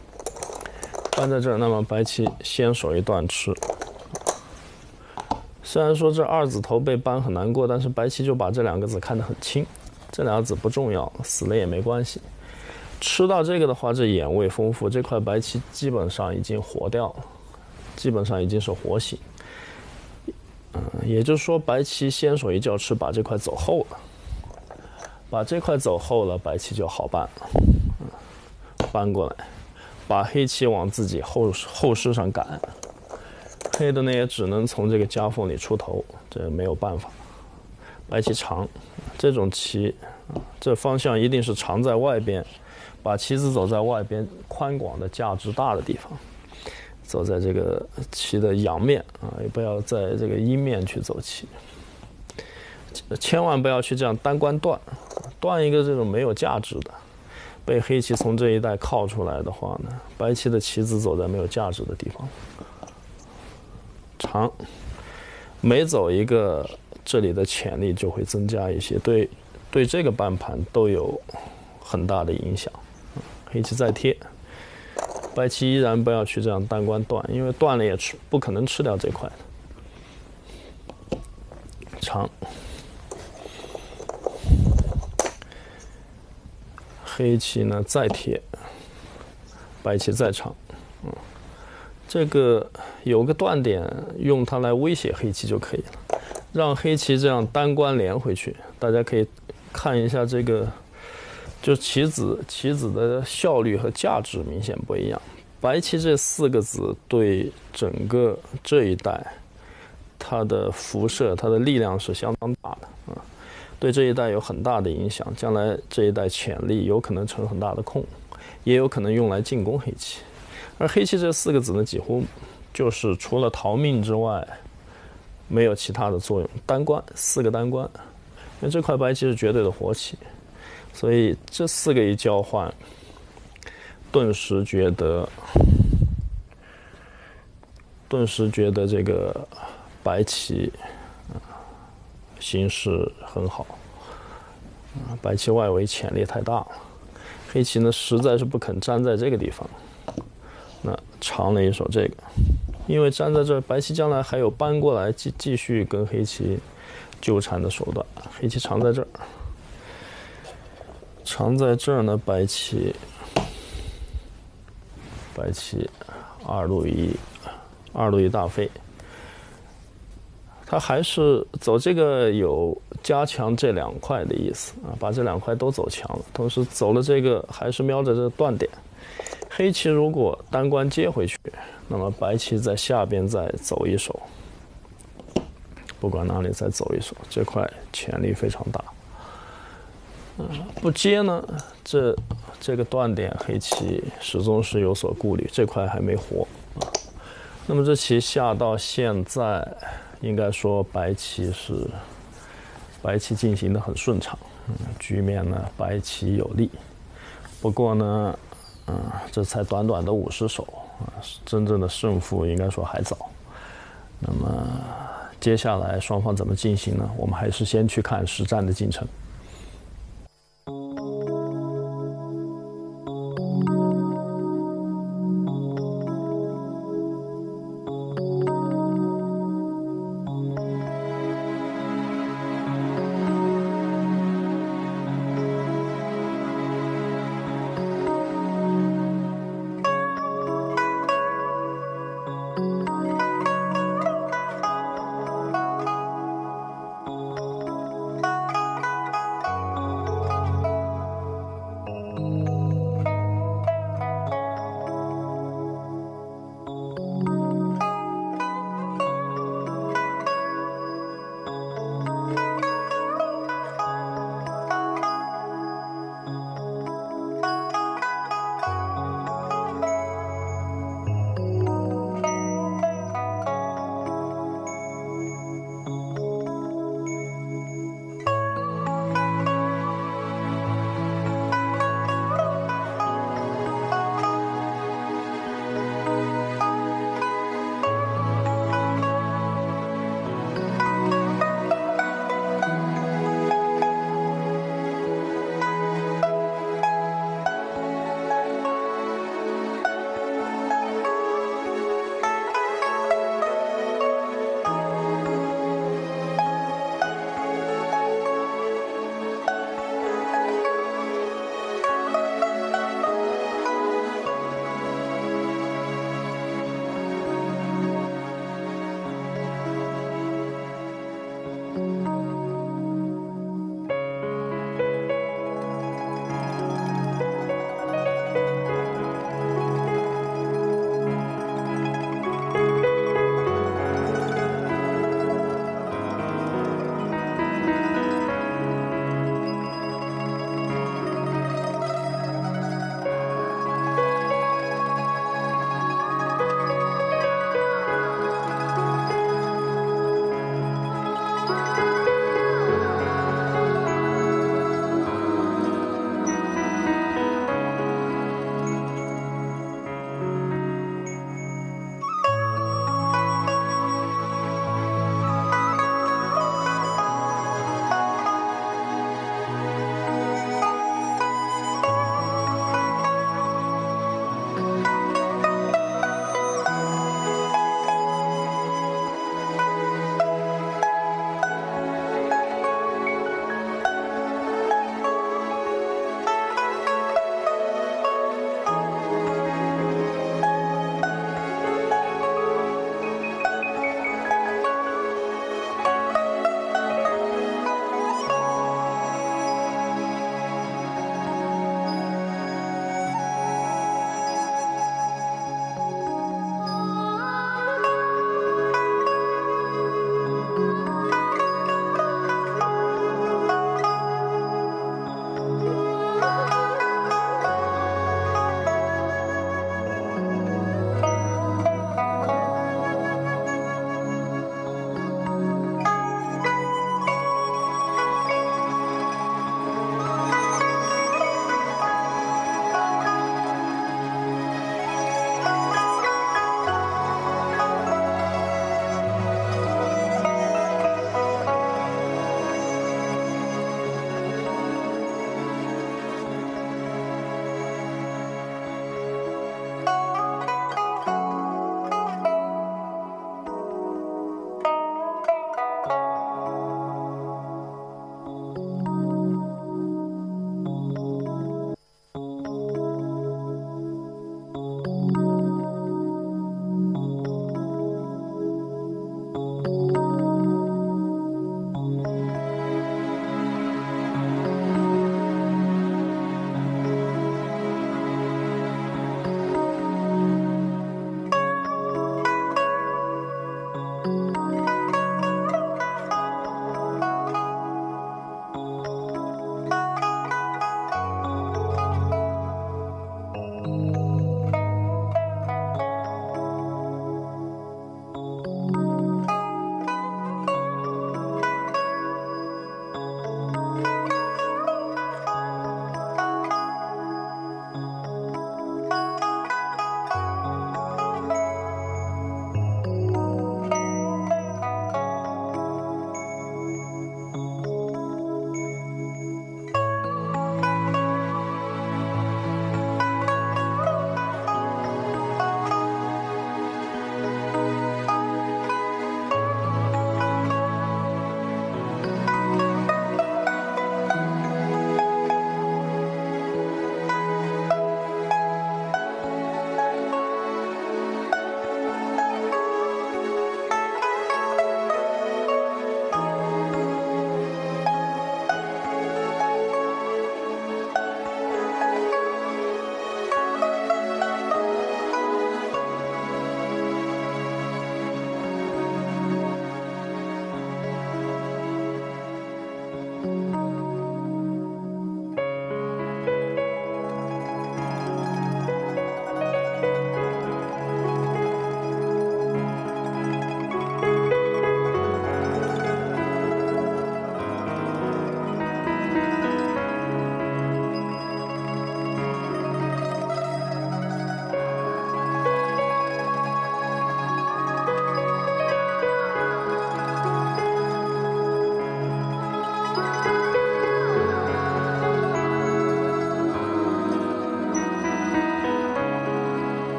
扳在这儿，那么白棋先手一段吃， 虽然说这二子头被搬很难过，但是白棋就把这两个子看得很轻，这两个子不重要，死了也没关系。吃到这个的话，这眼味丰富，这块白棋基本上已经活掉了，基本上已经是活形。嗯，也就是说，白棋先手一叫吃，把这块走后了，把这块走后了，白棋就好办了。嗯，搬过来，把黑棋往自己后后势上赶。黑的呢也只能从这个夹缝里出头，这没有办法。白棋长，这种棋，这方向一定是长在外边，把棋子走在外边宽广的价值大的地方，走在这个棋的阳面啊，也不要在这个阴面去走棋，千万不要去这样单关断，断一个这种没有价值的，被黑棋从这一带靠出来的话呢，白棋的棋子走在没有价值的地方。长，每走一个，这里的潜力就会增加一些，对，对这个半盘都有很大的影响。黑棋再贴，白棋依然不要去这样单关断，因为断了也吃不可能吃掉这块的。长，黑棋呢再贴，白棋再长，嗯。这个有个断点，用它来威胁黑棋就可以了，让黑棋这样单关连回去。大家可以看一下这个，就棋子棋子的效率和价值明显不一样。白棋这四个子对整个这一带，它的辐射、它的力量是相当大的啊，对这一带有很大的影响。将来这一带潜力有可能成很大的空，也有可能用来进攻黑棋。而黑棋这四个子呢，几乎就是除了逃命之外，没有其他的作用。单关，四个单关，因为这块白棋是绝对的活棋，所以这四个一交换，顿时觉得，顿时觉得这个白棋形势很好，白棋外围潜力太大了，黑棋呢实在是不肯粘在这个地方。那长了一手这个，因为粘在这儿，白棋将来还有搬过来继继续跟黑棋纠缠的手段。黑棋长在这儿，长在这儿呢，白棋，白棋二路一，二路一大飞，他还是走这个有加强这两块的意思啊，把这两块都走强了，同时走了这个还是瞄着这个断点。黑棋如果单关接回去，那么白棋在下边再走一手，不管哪里再走一手，这块潜力非常大。嗯，不接呢，这这个断点黑棋始终是有所顾虑，这块还没活啊。那么这棋下到现在，应该说白棋是白棋进行的很顺畅，嗯，局面呢白棋有利。不过呢。嗯，这才短短的五十手啊，真正的胜负应该说还早。那么接下来双方怎么进行呢？我们还是先去看实战的进程。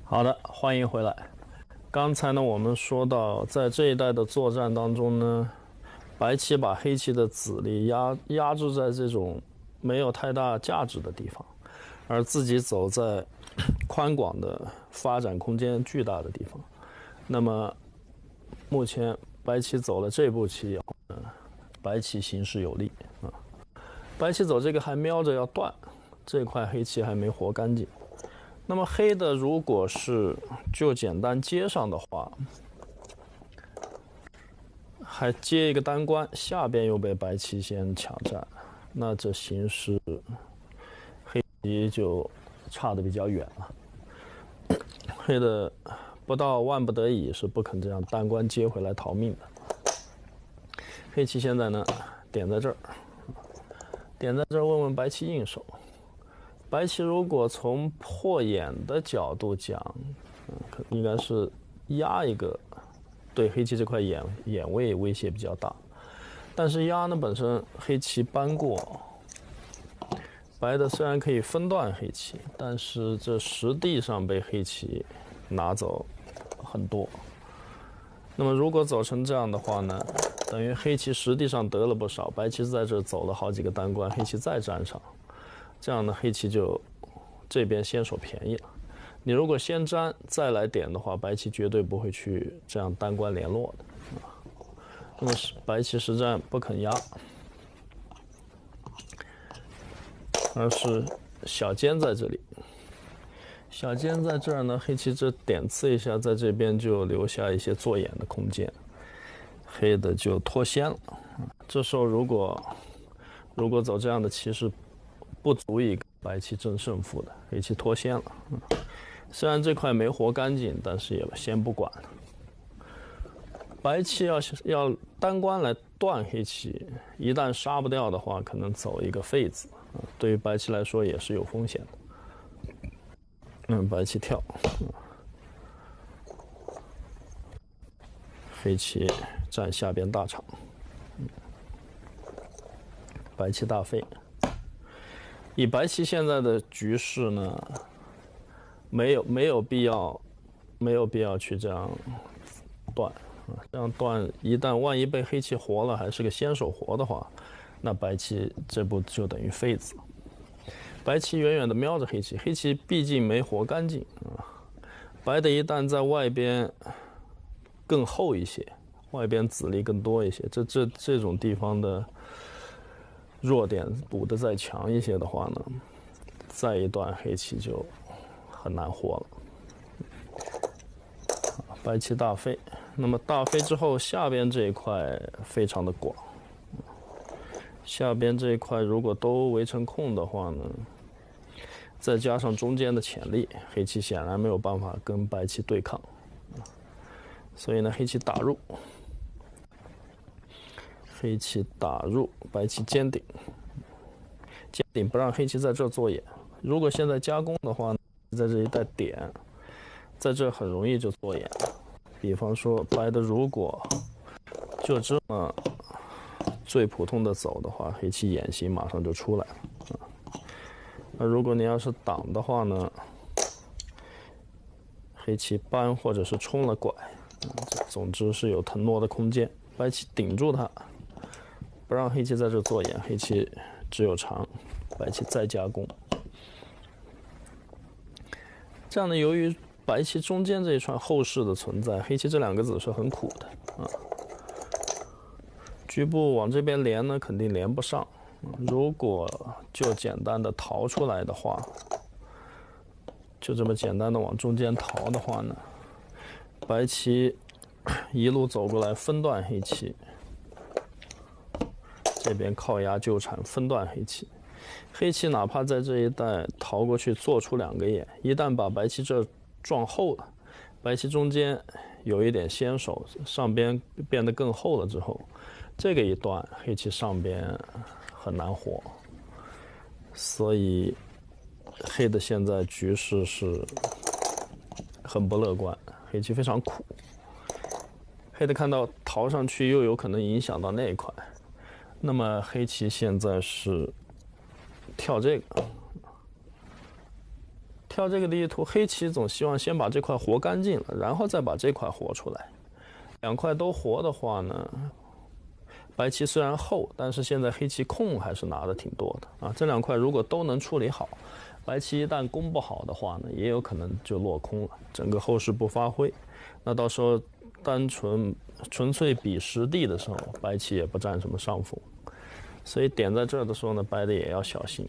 好的，欢迎回来。刚才呢，我们说到，在这一代的作战当中呢，白棋把黑棋的子力压压制在这种没有太大价值的地方，而自己走在宽广的发展空间巨大的地方。那么，目前白棋走了这步棋以后呢，白棋形势有利啊。白棋走这个还瞄着要断，这块黑棋还没活干净。那么黑的如果是就简单接上的话，还接一个单官，下边又被白棋先抢占，那这形势黑棋就差得比较远了。黑的不到万不得已是不肯这样单官接回来逃命的。黑棋现在呢点在这儿，点在这儿问问白棋应手。白棋如果从破眼的角度讲，嗯，应该是压一个，对黑棋这块眼眼位威胁比较大。但是压呢本身黑棋搬过，白的虽然可以分段黑棋，但是这实地上被黑棋拿走很多。那么如果走成这样的话呢，等于黑棋实地上得了不少，白棋在这走了好几个单官，黑棋再粘上。这样呢，黑棋就这边先手便宜了。你如果先粘再来点的话，白棋绝对不会去这样单官联络的。那么白棋实战不肯压，而是小尖在这里。小尖在这儿呢，黑棋这点刺一下，在这边就留下一些做眼的空间，黑的就脱先了。这时候如果如果走这样的棋是不足以跟白棋争胜负的，黑棋脱先了。嗯，虽然这块没活干净，但是也先不管了。白棋要要单官来断黑棋，一旦杀不掉的话，可能走一个废子，嗯，对于白棋来说也是有风险的。嗯，白棋跳，嗯，黑棋占下边大场，嗯，白棋大废。以白棋现在的局势呢，没有没有必要，没有必要去这样断，这样断一旦万一被黑棋活了，还是个先手活的话，那白棋这步就等于废子。白棋远远的瞄着黑棋，黑棋毕竟没活干净啊。白的一旦在外边更厚一些，外边子力更多一些，这这这种地方的弱点补得再强一些的话呢，再一段黑棋就很难活了。白棋大飞，那么大飞之后，下边这一块非常的广，下边这一块如果都围成空的话呢，再加上中间的潜力，黑棋显然没有办法跟白棋对抗，所以呢，黑棋打入。黑棋打入，白棋尖顶，尖顶不让黑棋在这做眼。如果现在加攻的话，在这一带点，在这很容易就做眼。比方说，白的如果就这么最普通的走的话，黑棋眼形马上就出来了。那如果你要是挡的话呢，黑棋扳或者是冲了拐，总之是有腾挪的空间。白棋顶住它，不让黑棋在这做眼，黑棋只有长，白棋再加攻。这样呢，由于白棋中间这一串后势的存在，黑棋这两个子是很苦的啊。局部往这边连呢，肯定连不上。如果就简单的逃出来的话，就这么简单的往中间逃的话呢，白棋一路走过来分段黑棋。这边靠压纠缠分段黑棋，黑棋哪怕在这一带逃过去做出两个眼，一旦把白棋这撞厚了，白棋中间有一点先手，上边变得更厚了之后，这个一段黑棋上边很难活，所以黑的现在局势是很不乐观，黑棋非常苦。黑的看到逃上去又有可能影响到那一块，那么黑棋现在是跳这个，跳跳这个地图，黑棋总希望先把这块活干净了，然后再把这块活出来。两块都活的话呢，白棋虽然厚，但是现在黑棋空还是拿的挺多的啊。这两块如果都能处理好，白棋一旦攻不好的话呢，也有可能就落空了，整个后势不发挥。那到时候单纯纯粹比实地的时候，白棋也不占什么上风。所以点在这儿的时候呢，白的也要小心。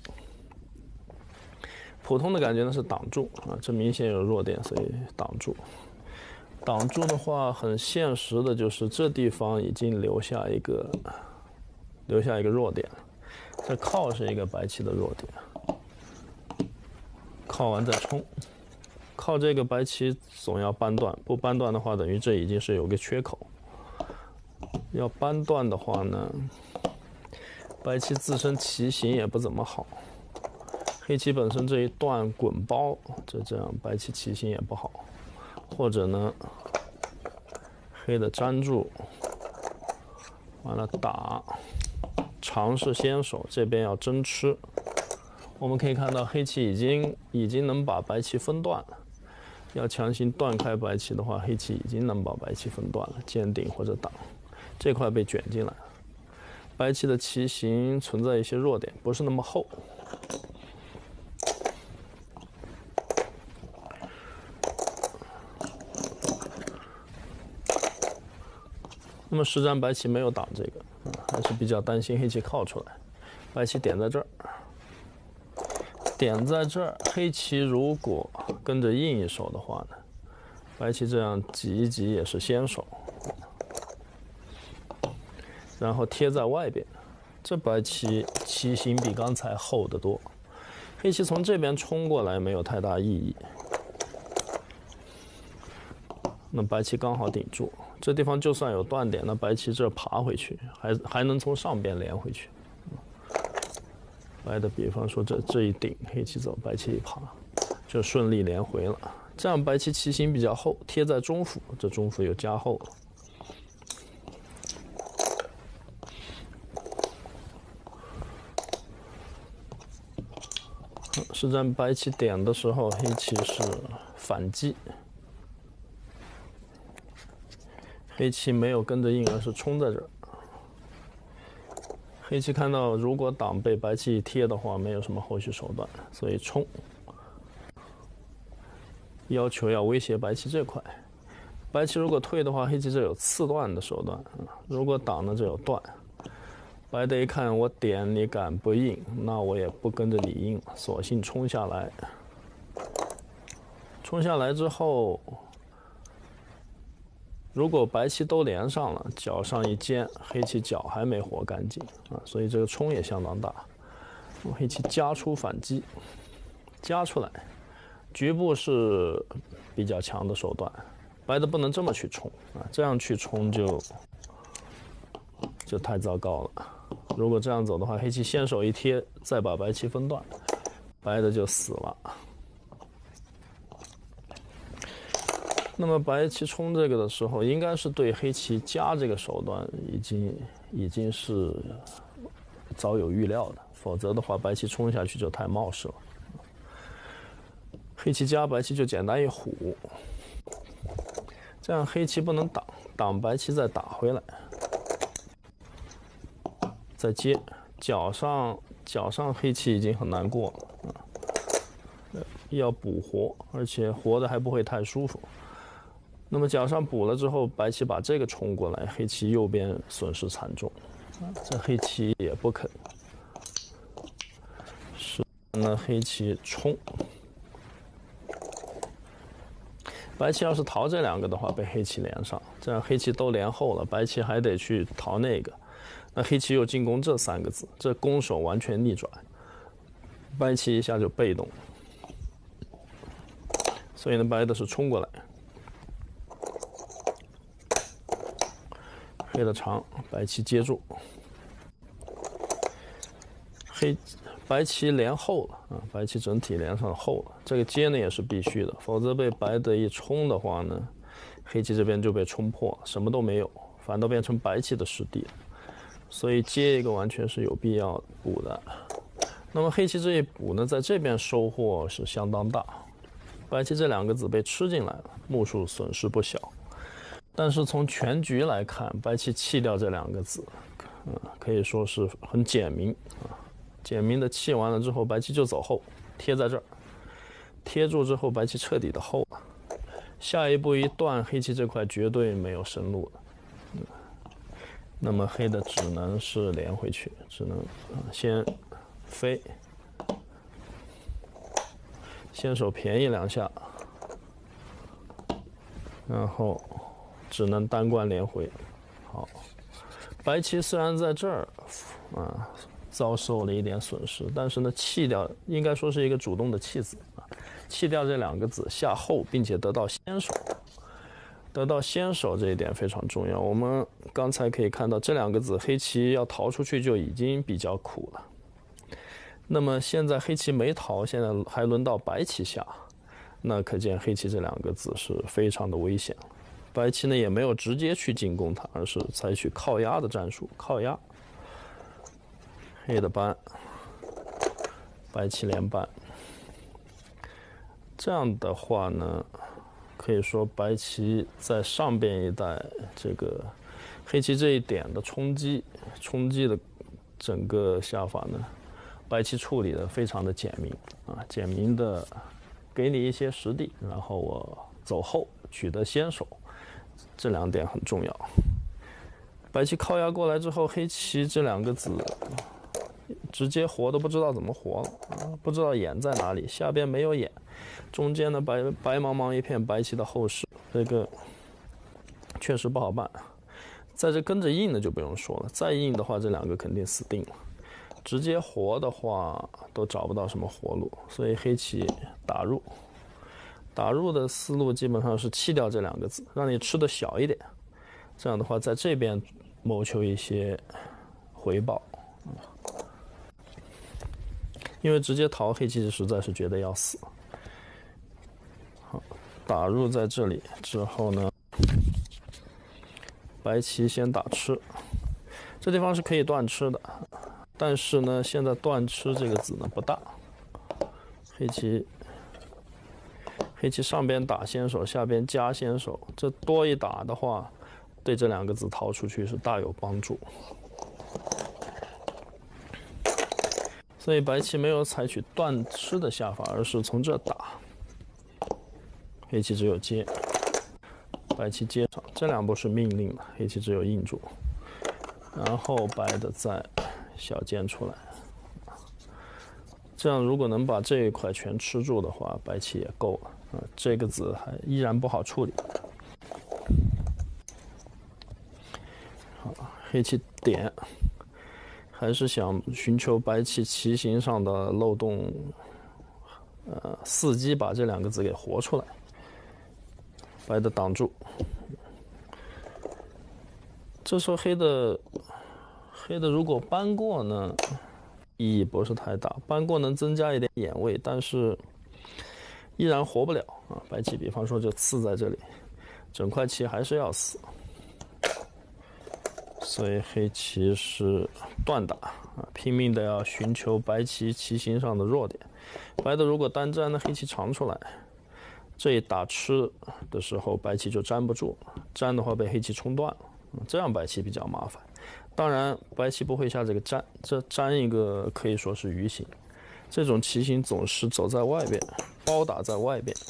普通的感觉呢是挡住啊，这明显有弱点，所以挡住。挡住的话，很现实的就是这地方已经留下一个留下一个弱点，这靠是一个白棋的弱点。靠完再冲，靠这个白棋总要扳断，不扳断的话，等于这已经是有个缺口。要扳断的话呢，白棋自身棋形也不怎么好。黑棋本身这一段滚包，这这样白棋棋形也不好，或者呢，黑的粘住，完了打，长是先手，这边要争吃。我们可以看到黑棋已经已经能把白棋分断了，要强行断开白棋的话，黑棋已经能把白棋分断了，尖顶或者挡，这块被卷进来了。白棋的棋形存在一些弱点，不是那么厚。那么实战白棋没有挡这个，嗯，还是比较担心黑棋靠出来。白棋点在这儿，点在这儿，黑棋如果跟着应一手的话呢，白棋这样挤一挤也是先手，然后贴在外边，这白棋棋形比刚才厚得多。黑棋从这边冲过来没有太大意义，那白棋刚好顶住。这地方就算有断点，那白棋这爬回去，还还能从上边连回去。白的比方说这这一顶，黑棋走，白棋一爬，就顺利连回了。这样白棋棋形比较厚，贴在中府，这中府又加厚了。实战白棋点的时候，黑棋是反击。黑棋没有跟着应，而是冲在这儿。黑棋看到如果挡被白棋一贴的话，没有什么后续手段，所以冲，要求要威胁白棋这块。白棋如果退的话，黑棋这有刺断的手段，如果挡呢，这有断。白的一看我点你敢不应，那我也不跟着你应，索性冲下来。冲下来之后，如果白棋都连上了，角上一尖，黑棋角还没活干净啊，所以这个冲也相当大。黑棋加出反击，加出来，局部是比较强的手段，白的不能这么去冲啊，这样去冲就就太糟糕了。如果这样走的话，黑棋先手一贴，再把白棋分断，白的就死了。那么白棋冲这个的时候，应该是对黑棋加这个手段已经已经是早有预料的，否则的话白棋冲下去就太冒失了。黑棋加白棋就简单一虎，这样黑棋不能挡，挡白棋再打回来，再接，角上角上黑棋已经很难过了，要补活，而且活的还不会太舒服。那么角上补了之后，白棋把这个冲过来，黑棋右边损失惨重，这黑棋也不肯。是那黑棋冲，白棋要是逃这两个的话，被黑棋连上，这样黑棋都连后了，白棋还得去逃那个，那黑棋又进攻这三个子，这攻守完全逆转，白棋一下就被动，所以呢，白的是冲过来。黑的长，白棋接住，黑白棋连后了啊，白棋整体连上后了，这个接呢也是必须的，否则被白的一冲的话呢，黑棋这边就被冲破，什么都没有，反倒变成白棋的失地了，所以接一个完全是有必要补的。那么黑棋这一补呢，在这边收获是相当大， 白棋这两个子被吃进来了，目数损失不小。但是从全局来看，白棋弃掉这两个子，嗯，可以说是很简明啊。简明的弃完了之后，白棋就走后，贴在这儿，贴住之后，白棋彻底的后了。下一步一断，黑棋这块绝对没有生路了。嗯，那么黑的只能是连回去，只能啊先飞，先手便宜两下，然后只能单关连回。好，白棋虽然在这儿啊遭受了一点损失，但是呢弃掉应该说是一个主动的弃子啊，弃掉这两个子下后，并且得到先手。得到先手这一点非常重要。我们刚才可以看到，这两个子黑棋要逃出去就已经比较苦了。那么现在黑棋没逃，现在还轮到白棋下，那可见黑棋这两个子是非常的危险。白棋呢也没有直接去进攻它，而是采取靠压的战术，靠压。黑的扳，白棋连扳。这样的话呢，可以说白棋在上边一带，这个黑棋这一点的冲击，冲击的整个下法呢，白棋处理的非常的简明啊，简明的给你一些实地，然后我走后取得先手，这两点很重要。白棋靠压过来之后，黑棋这两个子直接活都不知道怎么活了啊，不知道眼在哪里，下边没有眼。中间呢白白茫茫一片，白棋的后势，这个确实不好办。在这跟着硬的就不用说了，再硬的话这两个肯定死定了。直接活的话都找不到什么活路，所以黑棋打入，打入的思路基本上是弃掉这两个子，让你吃的小一点。这样的话，在这边谋求一些回报。因为直接逃黑棋实在是觉得要死。好，打入在这里之后呢，白棋先打吃，这地方是可以断吃的，但是呢，现在断吃这个子呢不大。黑棋，黑棋上边打先手，下边加先手，这多一打的话，对这两个子逃出去是大有帮助。所以白棋没有采取断吃的下法，而是从这打。黑棋只有接，白棋接上，这两步是命令的，黑棋只有应住，然后白的再小尖出来。这样如果能把这一块全吃住的话，白棋也够了啊。这个子还依然不好处理。好，黑棋点。还是想寻求白棋棋形上的漏洞，呃，伺机把这两个子给活出来。白的挡住，这时候黑的黑的如果扳过呢，意义不是太大，扳过能增加一点眼位，但是依然活不了啊。白棋比方说就刺在这里，整块棋还是要死。所以黑棋是断打啊，拼命的要寻求白棋棋形上的弱点。白的如果单粘呢，黑棋长出来，这一打吃的时候，白棋就粘不住，粘的话被黑棋冲断了，这样白棋比较麻烦。当然，白棋不会下这个粘，这粘一个可以说是鱼形，这种棋形总是走在外边，包打在外边。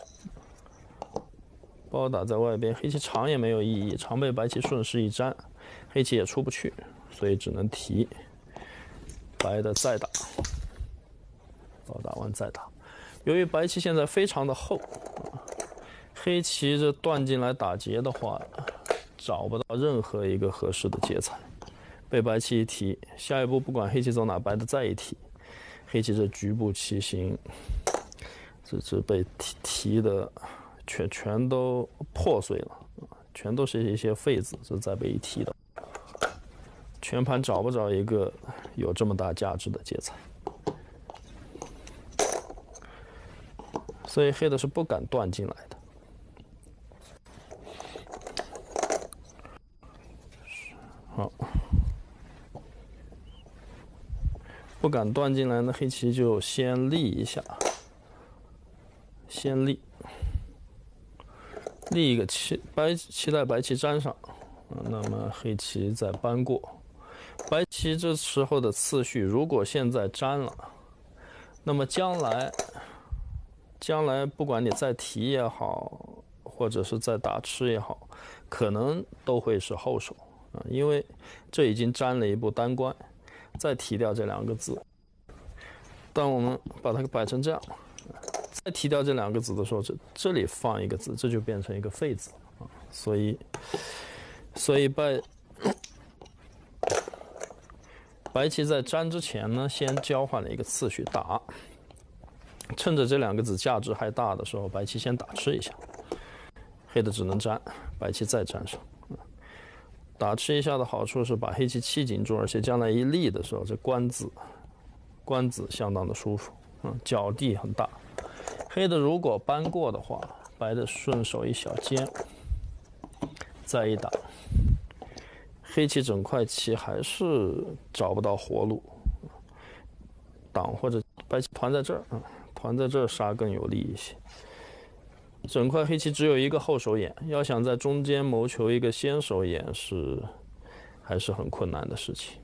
包打在外边，黑棋长也没有意义，长被白棋顺势一粘，黑棋也出不去，所以只能提。白的再打，包打完再打。由于白棋现在非常的厚，黑棋这断进来打劫的话，找不到任何一个合适的劫材，被白棋一提，下一步不管黑棋走哪，白的再一提，黑棋这局部棋形，这这被提提的。全全都破碎了，全都是一些废子，这再被一提的，全盘找不着一个有这么大价值的劫材，所以黑的是不敢断进来的。好，不敢断进来呢，黑棋就先立一下。 先立，立一个棋，白棋带白棋粘上，那么黑棋再搬过。白棋这时候的次序，如果现在粘了，那么将来，将来不管你再提也好，或者是再打吃也好，可能都会是后手啊，因为这已经粘了一步单关，再提掉这两个字。当我们把它摆成这样，再提掉这两个字的时候，这这里放一个字，这就变成一个废字啊。所以，所以白白棋在粘之前呢，先交换了一个次序打，趁着这两个子价值还大的时候，白棋先打吃一下，黑的只能粘，白棋再粘上。打吃一下的好处是把黑棋气紧住，而且将来一立的时候，这官子官子相当的舒服，嗯，角地很大。黑的如果搬过的话，白的顺手一小尖，再一打，黑棋整块棋还是找不到活路，挡或者白棋团在这儿，嗯，团在这儿杀更有利一些。整块黑棋只有一个后手眼，要想在中间谋求一个先手眼是还是很困难的事情。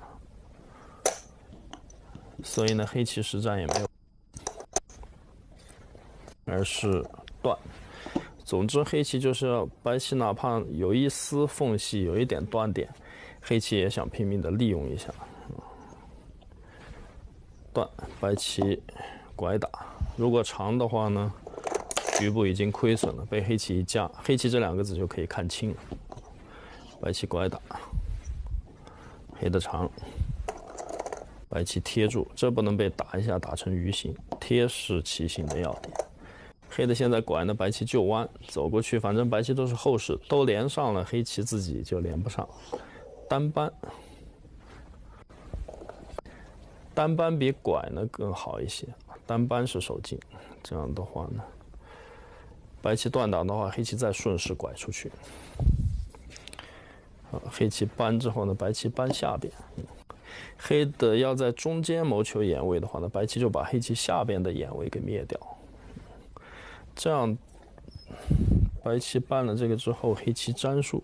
所以呢，黑棋实战也没有，而是断。总之，黑棋就是要白棋哪怕有一丝缝隙，有一点断点，黑棋也想拼命的利用一下。断，白棋拐打，如果长的话呢，局部已经亏损了，被黑棋一架，黑棋这两个子就可以看清了。白棋拐打，黑的长。白棋贴住，这不能被打一下打成鱼形，贴是棋形的要点。黑的现在拐呢，白棋就弯走过去，反正白棋都是后势，都连上了，黑棋自己就连不上。单扳，单扳比拐呢更好一些，单扳是手劲。这样的话呢，白棋断挡的话，黑棋再顺势拐出去。啊，黑棋扳之后呢，白棋扳下边。嗯黑的要在中间谋求眼位的话呢，白棋就把黑棋下边的眼位给灭掉。这样，白棋搬了这个之后，黑棋粘住，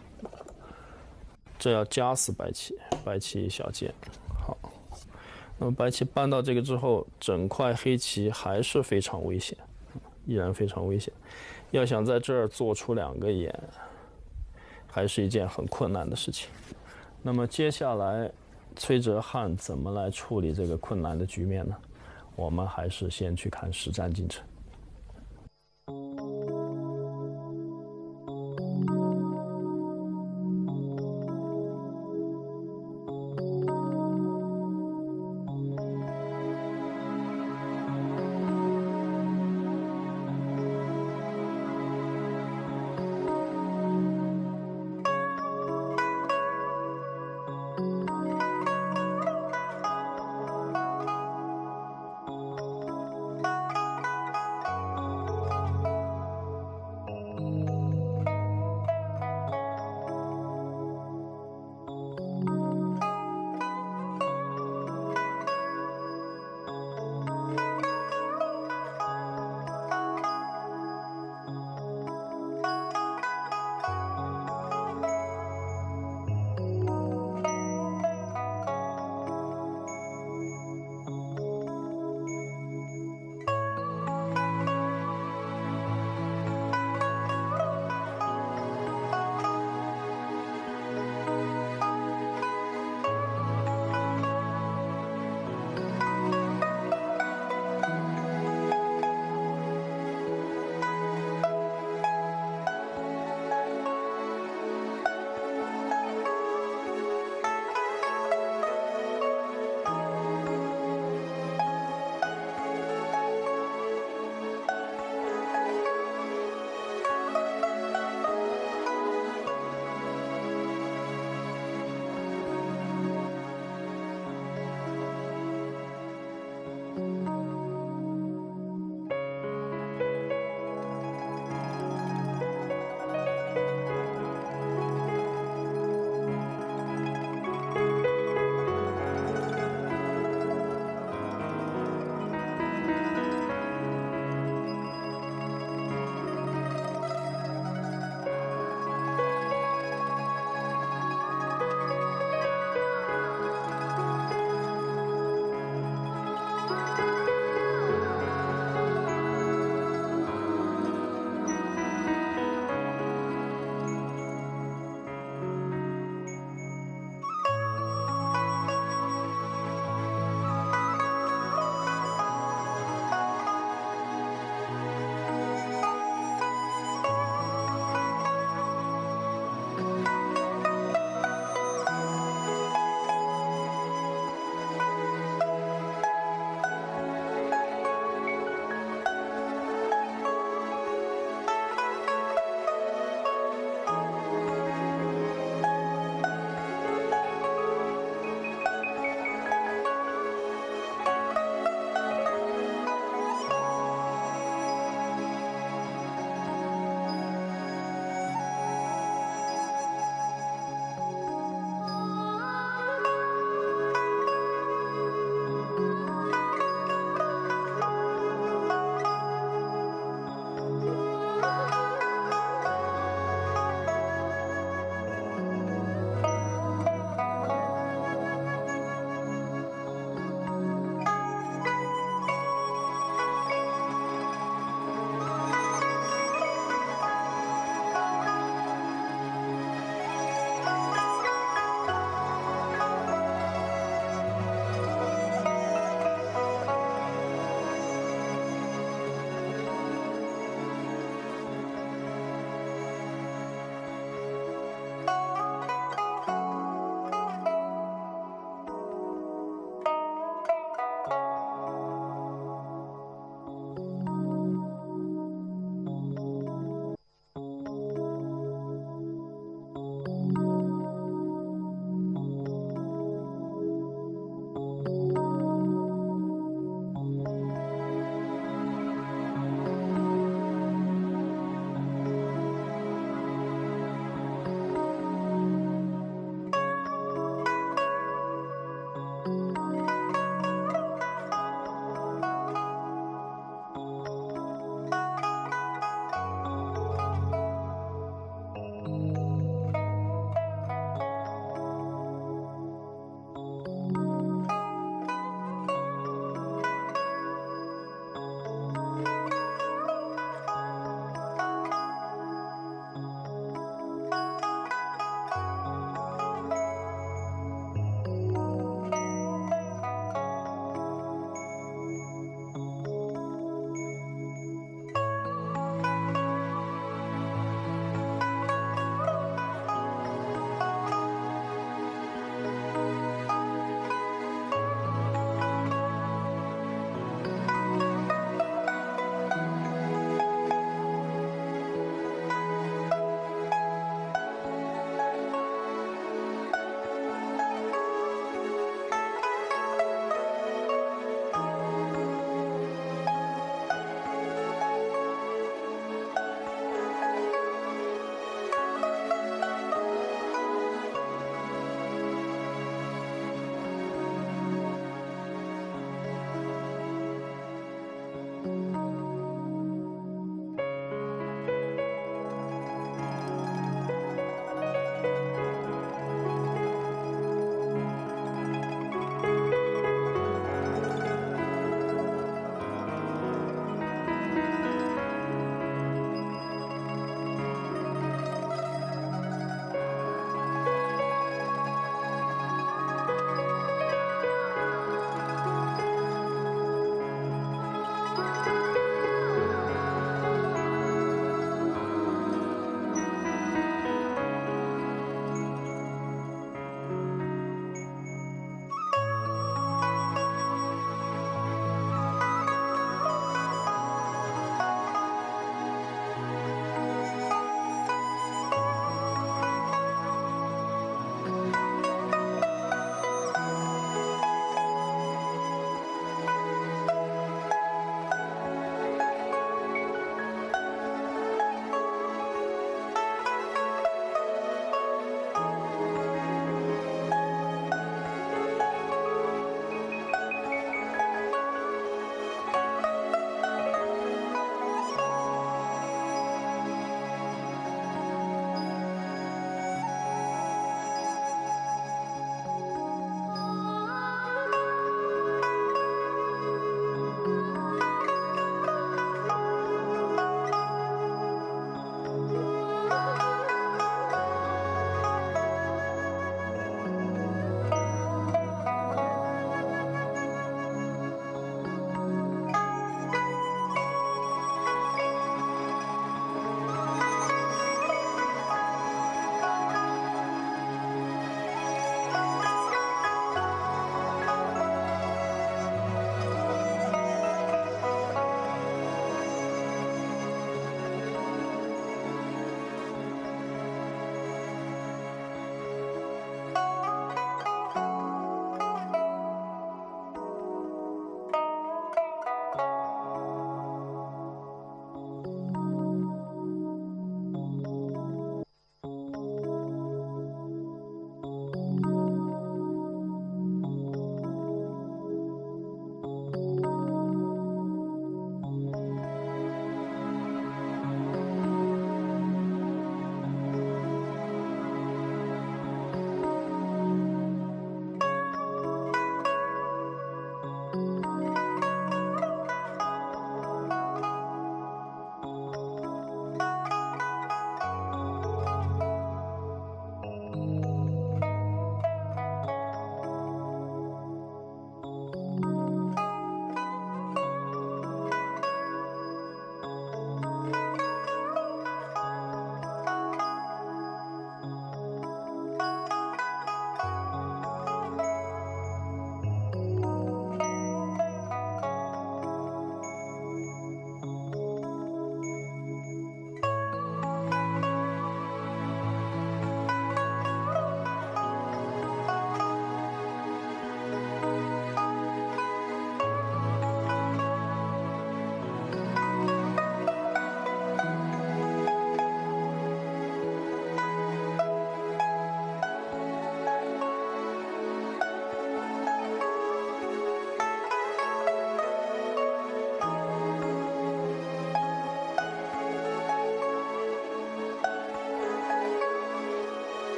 这要夹死白棋，白棋一小尖。好，那么白棋搬到这个之后，整块黑棋还是非常危险，依然非常危险。要想在这儿做出两个眼，还是一件很困难的事情。那么接下来，崔哲翰怎么来处理这个困难的局面呢？我们还是先去看实战进程。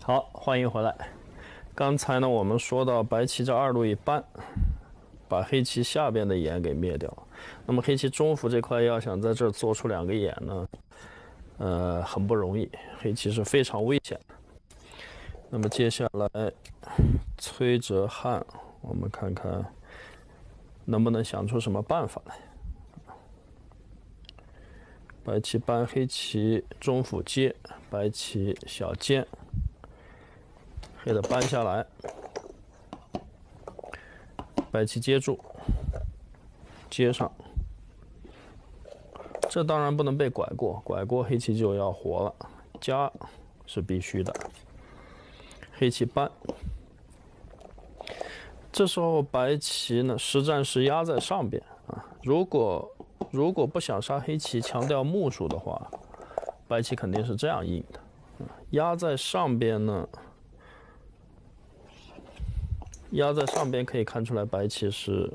好，欢迎回来。刚才呢，我们说到白棋这二路一搬，把黑棋下边的眼给灭掉。那么黑棋中府这块要想在这儿做出两个眼呢，呃，很不容易，黑棋是非常危险的。那么接下来，崔哲翰，我们看看能不能想出什么办法来。白棋搬黑棋中府接，白棋小尖，黑的搬下来，白棋接住，接上，这当然不能被拐过，拐过黑棋就要活了，加是必须的。黑棋搬，这时候白棋呢实战是压在上边啊，如果如果不想杀黑棋，强调目数的话，白棋肯定是这样应的。压在上边呢，压在上边可以看出来，白棋是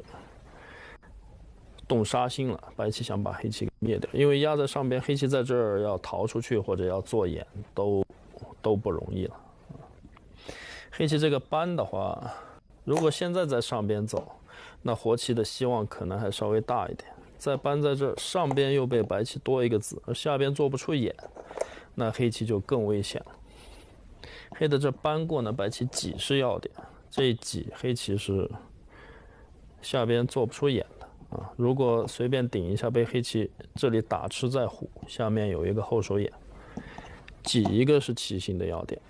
动杀心了。白棋想把黑棋给灭掉，因为压在上边，黑棋在这儿要逃出去或者要做眼，都都不容易了。黑棋这个搬的话，如果现在在上边走，那活棋的希望可能还稍微大一点。再搬在这儿，上边又被白棋多一个子，而下边做不出眼，那黑棋就更危险了。黑的这搬过呢，白棋挤是要点，这一挤黑棋是下边做不出眼的啊。如果随便顶一下，被黑棋这里打吃在虎，下面有一个后手眼，挤一个是棋形的要点。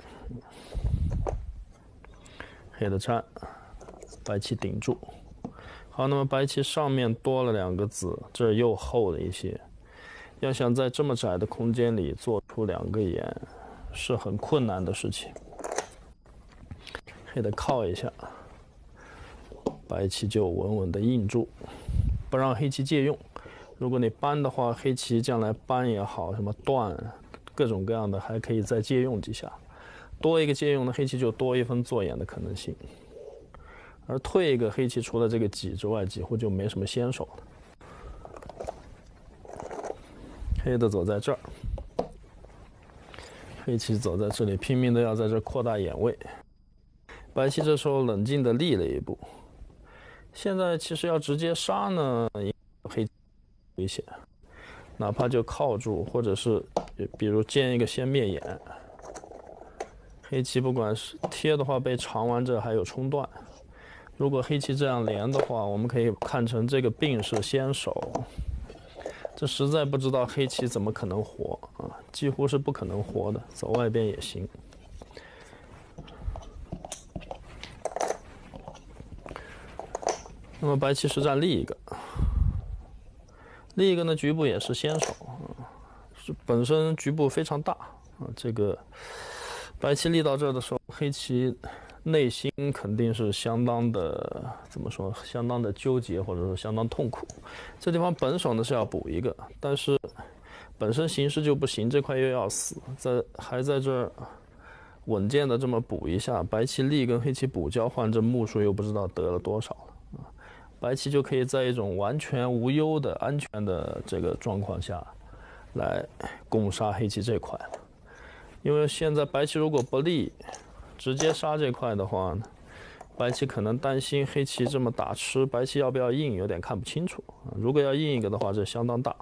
黑的占，白棋顶住。好，那么白棋上面多了两个子，这儿又厚了一些。要想在这么窄的空间里做出两个眼，是很困难的事情。黑的靠一下，白棋就稳稳的应住，不让黑棋借用。如果你搬的话，黑棋将来搬也好，什么断，各种各样的还可以再借用几下。多一个借用的黑棋就多一分做眼的可能性。而退一个黑棋，除了这个挤之外，几乎就没什么先手了。黑的走在这儿，黑棋走在这里，拼命的要在这扩大眼位。白棋这时候冷静的立了一步。现在其实要直接杀呢，黑棋危险，哪怕就靠住，或者是比如建一个先灭眼。黑棋不管是贴的话，被长完这还有冲断。如果黑棋这样连的话，我们可以看成这个病是先手，这实在不知道黑棋怎么可能活啊，几乎是不可能活的，走外边也行。那么白棋实战立一个，立一个呢局部也是先手，本身局部非常大啊。这个白棋立到这儿的时候，黑棋内心肯定是相当的，怎么说，相当的纠结，或者说相当痛苦。这地方本手呢是要补一个，但是本身形势就不行，这块又要死，在还在这儿稳健的这么补一下，白棋立跟黑棋补交换，这目数又不知道得了多少了。白棋就可以在一种完全无忧的安全的这个状况下来攻杀黑棋这块了。因为现在白棋如果不立，直接杀这块的话呢，白棋可能担心黑棋这么打吃，白棋要不要应有点看不清楚。如果要应一个的话，这相当大。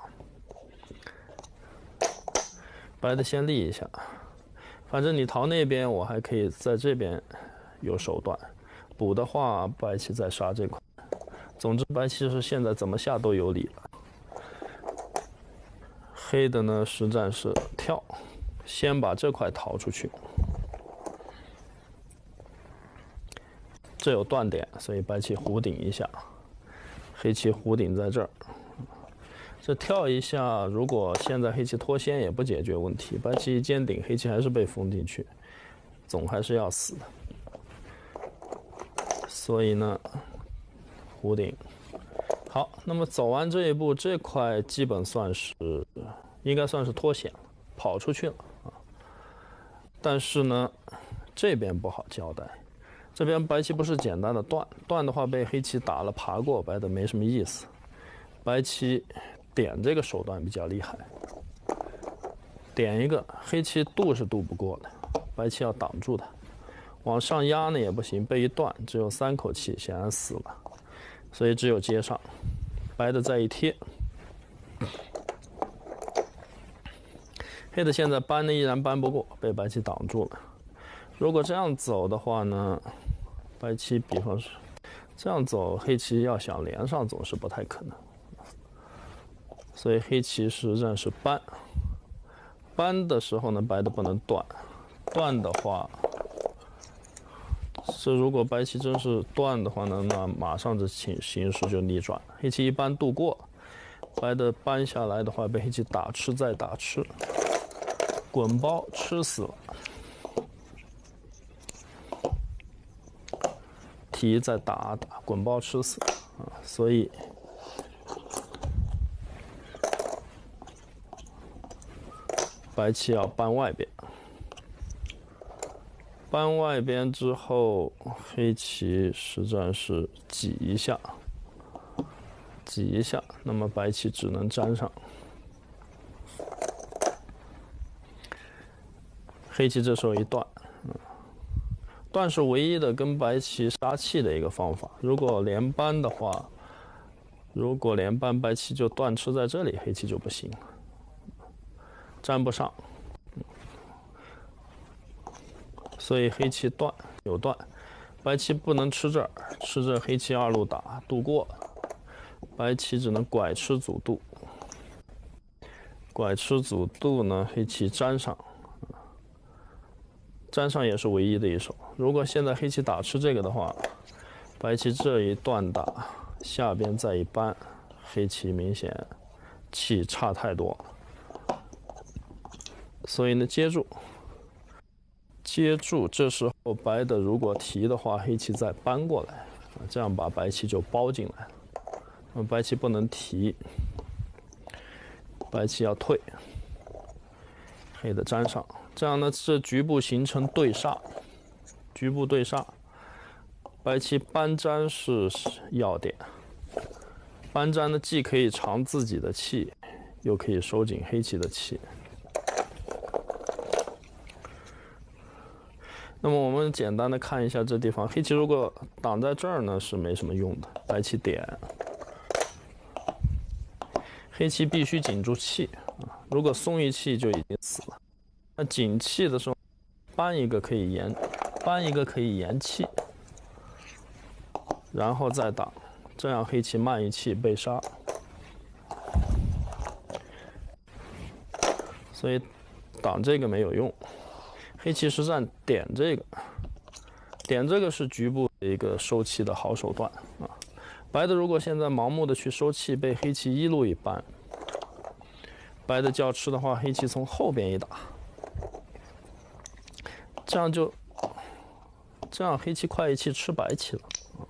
白的先立一下，反正你逃那边，我还可以在这边有手段。补的话，白棋再杀这块。总之，白棋是现在怎么下都有理了。黑的呢，实战是跳，先把这块逃出去。这有断点，所以白棋弧顶一下，黑棋弧顶在这儿。这跳一下，如果现在黑棋脱先也不解决问题，白棋一尖顶，黑棋还是被封进去，总还是要死的。所以呢，弧顶。好，那么走完这一步，这块基本算是应该算是脱险了，跑出去了啊。但是呢，这边不好交代。这边白棋不是简单的断，断的话被黑棋打了爬过，白的没什么意思。白棋点这个手段比较厉害，点一个黑棋渡是渡不过的， 白棋要挡住它。往上压呢也不行，被一断，只有三口气，显然死了，所以只有接上。白的再一贴，黑的现在搬呢依然搬不过，被白棋挡住了。如果这样走的话呢，白棋比方说这样走，黑棋要想连上走是不太可能，所以黑棋实战是搬。搬的时候呢，白的不能断，断的话。这如果白棋真是断的话呢，那马上这形形势就逆转。黑棋一搬渡过，白的搬下来的话，被黑棋打吃再打吃，滚包吃死了，提再打打，滚包吃死啊！所以白棋要搬外边。搬外边之后，黑棋实战是挤一下，挤一下，那么白棋只能粘上。黑棋这时候一断，嗯，断是唯一的跟白棋杀气的一个方法。如果连搬的话，如果连搬，白棋就断吃在这里，黑棋就不行了，粘不上。所以黑棋断有断，白棋不能吃这儿，吃这黑棋二路打渡过，白棋只能拐吃阻渡，拐吃阻渡呢，黑棋粘上，粘上也是唯一的一手。如果现在黑棋打吃这个的话，白棋这一断打，下边再一扳，黑棋明显气差太多了，所以呢接住。接住，这时候白的如果提的话，黑棋再搬过来，这样把白棋就包进来了。那么白棋不能提，白棋要退，黑的粘上，这样呢，这局部形成对煞，局部对煞，白棋搬粘是要点。搬粘呢，既可以藏自己的气，又可以收紧黑棋的气。那么我们简单的看一下这地方，黑棋如果挡在这儿呢是没什么用的，白棋点，黑棋必须紧住气啊，如果松一气就已经死了。那紧气的时候，搬一个可以延，搬一个可以延气，然后再挡，这样黑棋慢一气被杀。所以挡这个没有用。黑棋实战点这个，点这个是局部的一个收气的好手段啊。白的如果现在盲目的去收气，被黑棋一路一扳，白的叫吃的话，黑棋从后边一打，这样就这样黑棋快一气吃白棋了啊。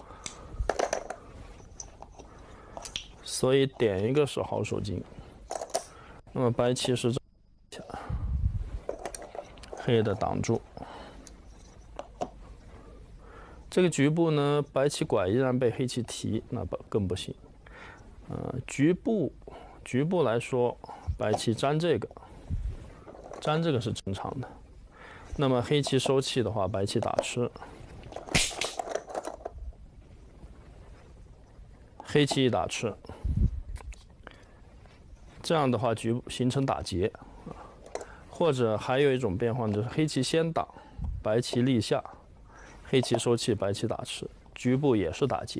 所以点一个是好手筋。那么白棋是这样。黑的挡住，这个局部呢，白棋拐依然被黑棋提，那不更不行。呃，局部局部来说，白棋粘这个，粘这个是正常的。那么黑棋收气的话，白棋打吃，黑棋一打吃，这样的话局部形成打劫。或者还有一种变化，就是黑棋先挡，白棋立下，黑棋收气，白棋打吃，局部也是打劫。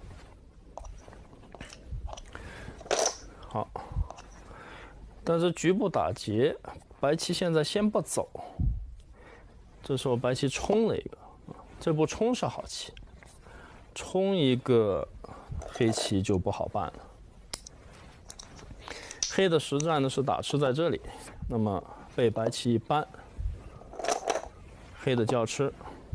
好，但是局部打劫，白棋现在先不走，这时候白棋冲了一个，这步冲是好棋，冲一个黑棋就不好办了。黑的实战呢是打吃在这里，那么被白棋一扳，黑的叫吃，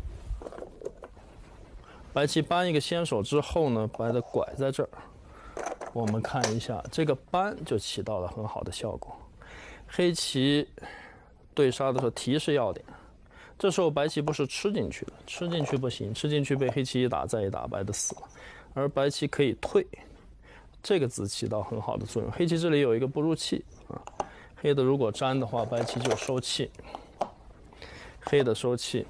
白棋扳一个先手之后呢，白的拐在这儿，我们看一下这个扳就起到了很好的效果。黑棋对杀的时候提是要点，这时候白棋不是吃进去的，吃进去不行，吃进去被黑棋一打再一打，白的死了，而白棋可以退，这个子起到很好的作用。黑棋这里有一个不入气啊。黑的如果粘的话，白棋就收气。 黑的收气，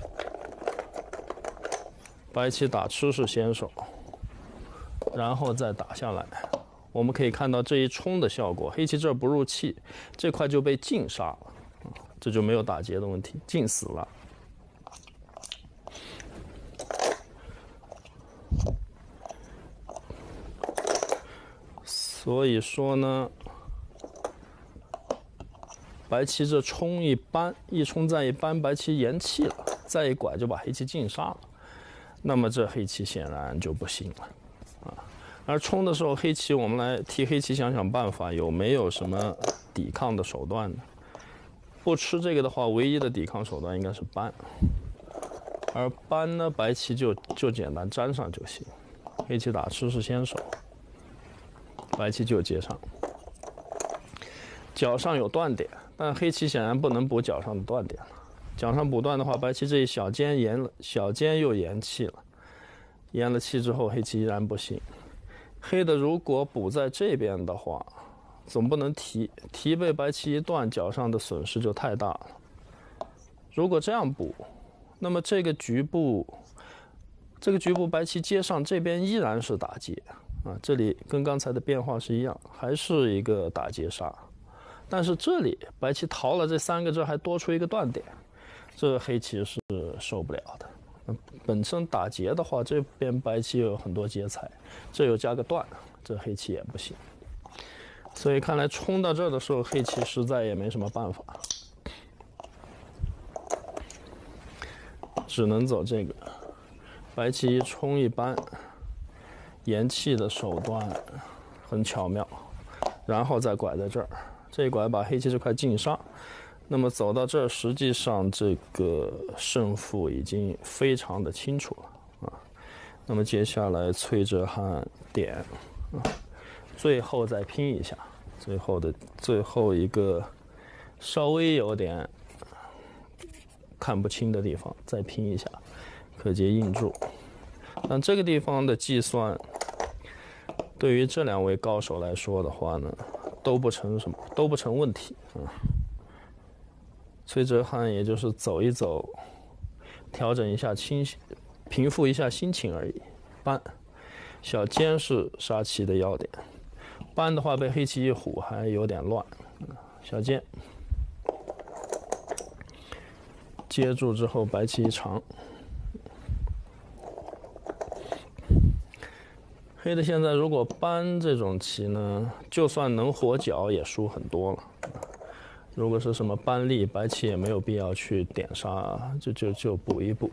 白棋打吃是先手，然后再打下来。我们可以看到这一冲的效果，黑棋这儿不入气，这块就被尽杀了，这就没有打劫的问题，尽死了。所以说呢，白棋这冲一扳，一冲再一扳，白棋延气了，再一拐就把黑棋尽杀了。那么这黑棋显然就不行了啊。而冲的时候，黑棋我们来替黑棋想想办法，有没有什么抵抗的手段呢？不吃这个的话，唯一的抵抗手段应该是扳，而扳呢，白棋就就简单粘上就行。黑棋打吃是先手，白棋就接上。角上有断点，但黑棋显然不能补角上的断点了。角上补断的话，白棋这一小尖延了，小尖又延气了，延了气之后，黑棋依然不行。黑的如果补在这边的话，总不能提提被白棋一断，角上的损失就太大了。如果这样补，那么这个局部，这个局部白棋接上这边依然是打劫啊，这里跟刚才的变化是一样，还是一个打劫杀。但是这里白棋逃了这三个，这还多出一个断点，这黑棋是受不了的。本身打劫的话，这边白棋有很多劫材，这又加个断，这黑棋也不行。所以看来冲到这儿的时候，黑棋实在也没什么办法，只能走这个。白棋冲一扳，延气的手段很巧妙，然后再拐在这儿，这一拐把黑棋这块尽杀。那么走到这儿，实际上这个胜负已经非常的清楚了啊。那么接下来崔哲翰点啊，最后再拼一下，最后的最后一个稍微有点看不清的地方再拼一下，可接应住。但这个地方的计算，对于这两位高手来说的话呢，都不成什么都不成问题啊。崔哲翰也就是走一走，调整一下心，平复一下心情而已。扳，小尖是杀棋的要点，扳的话被黑棋一虎还有点乱。小尖接住之后，白棋一长。黑的现在如果扳这种棋呢，就算能活角也输很多了。如果是什么扳力，白棋也没有必要去点杀，就就就补一补。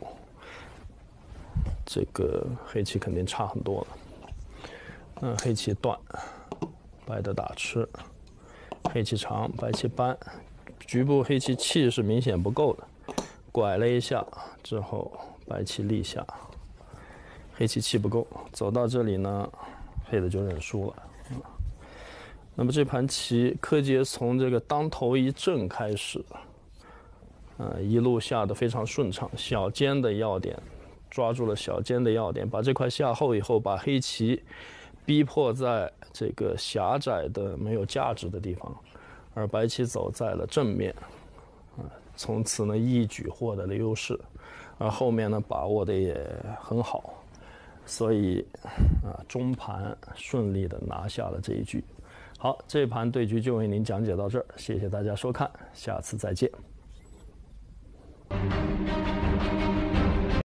这个黑棋肯定差很多了。嗯，黑棋断，白的打吃，黑棋长，白棋扳，局部黑棋气是明显不够的，拐了一下之后，白棋立下，黑棋气不够，走到这里呢，黑的就认输了。嗯那么这盘棋，柯洁从这个当头一正开始，呃，一路下得非常顺畅，小尖的要点抓住了小尖的要点，把这块下后以后，把黑棋逼迫在这个狭窄的没有价值的地方，而白棋走在了正面，啊、呃，从此呢一举获得了优势，而后面呢把握的也很好，所以啊、呃，中盘顺利的拿下了这一局。好，这盘对局就为您讲解到这儿，谢谢大家收看，下次再见。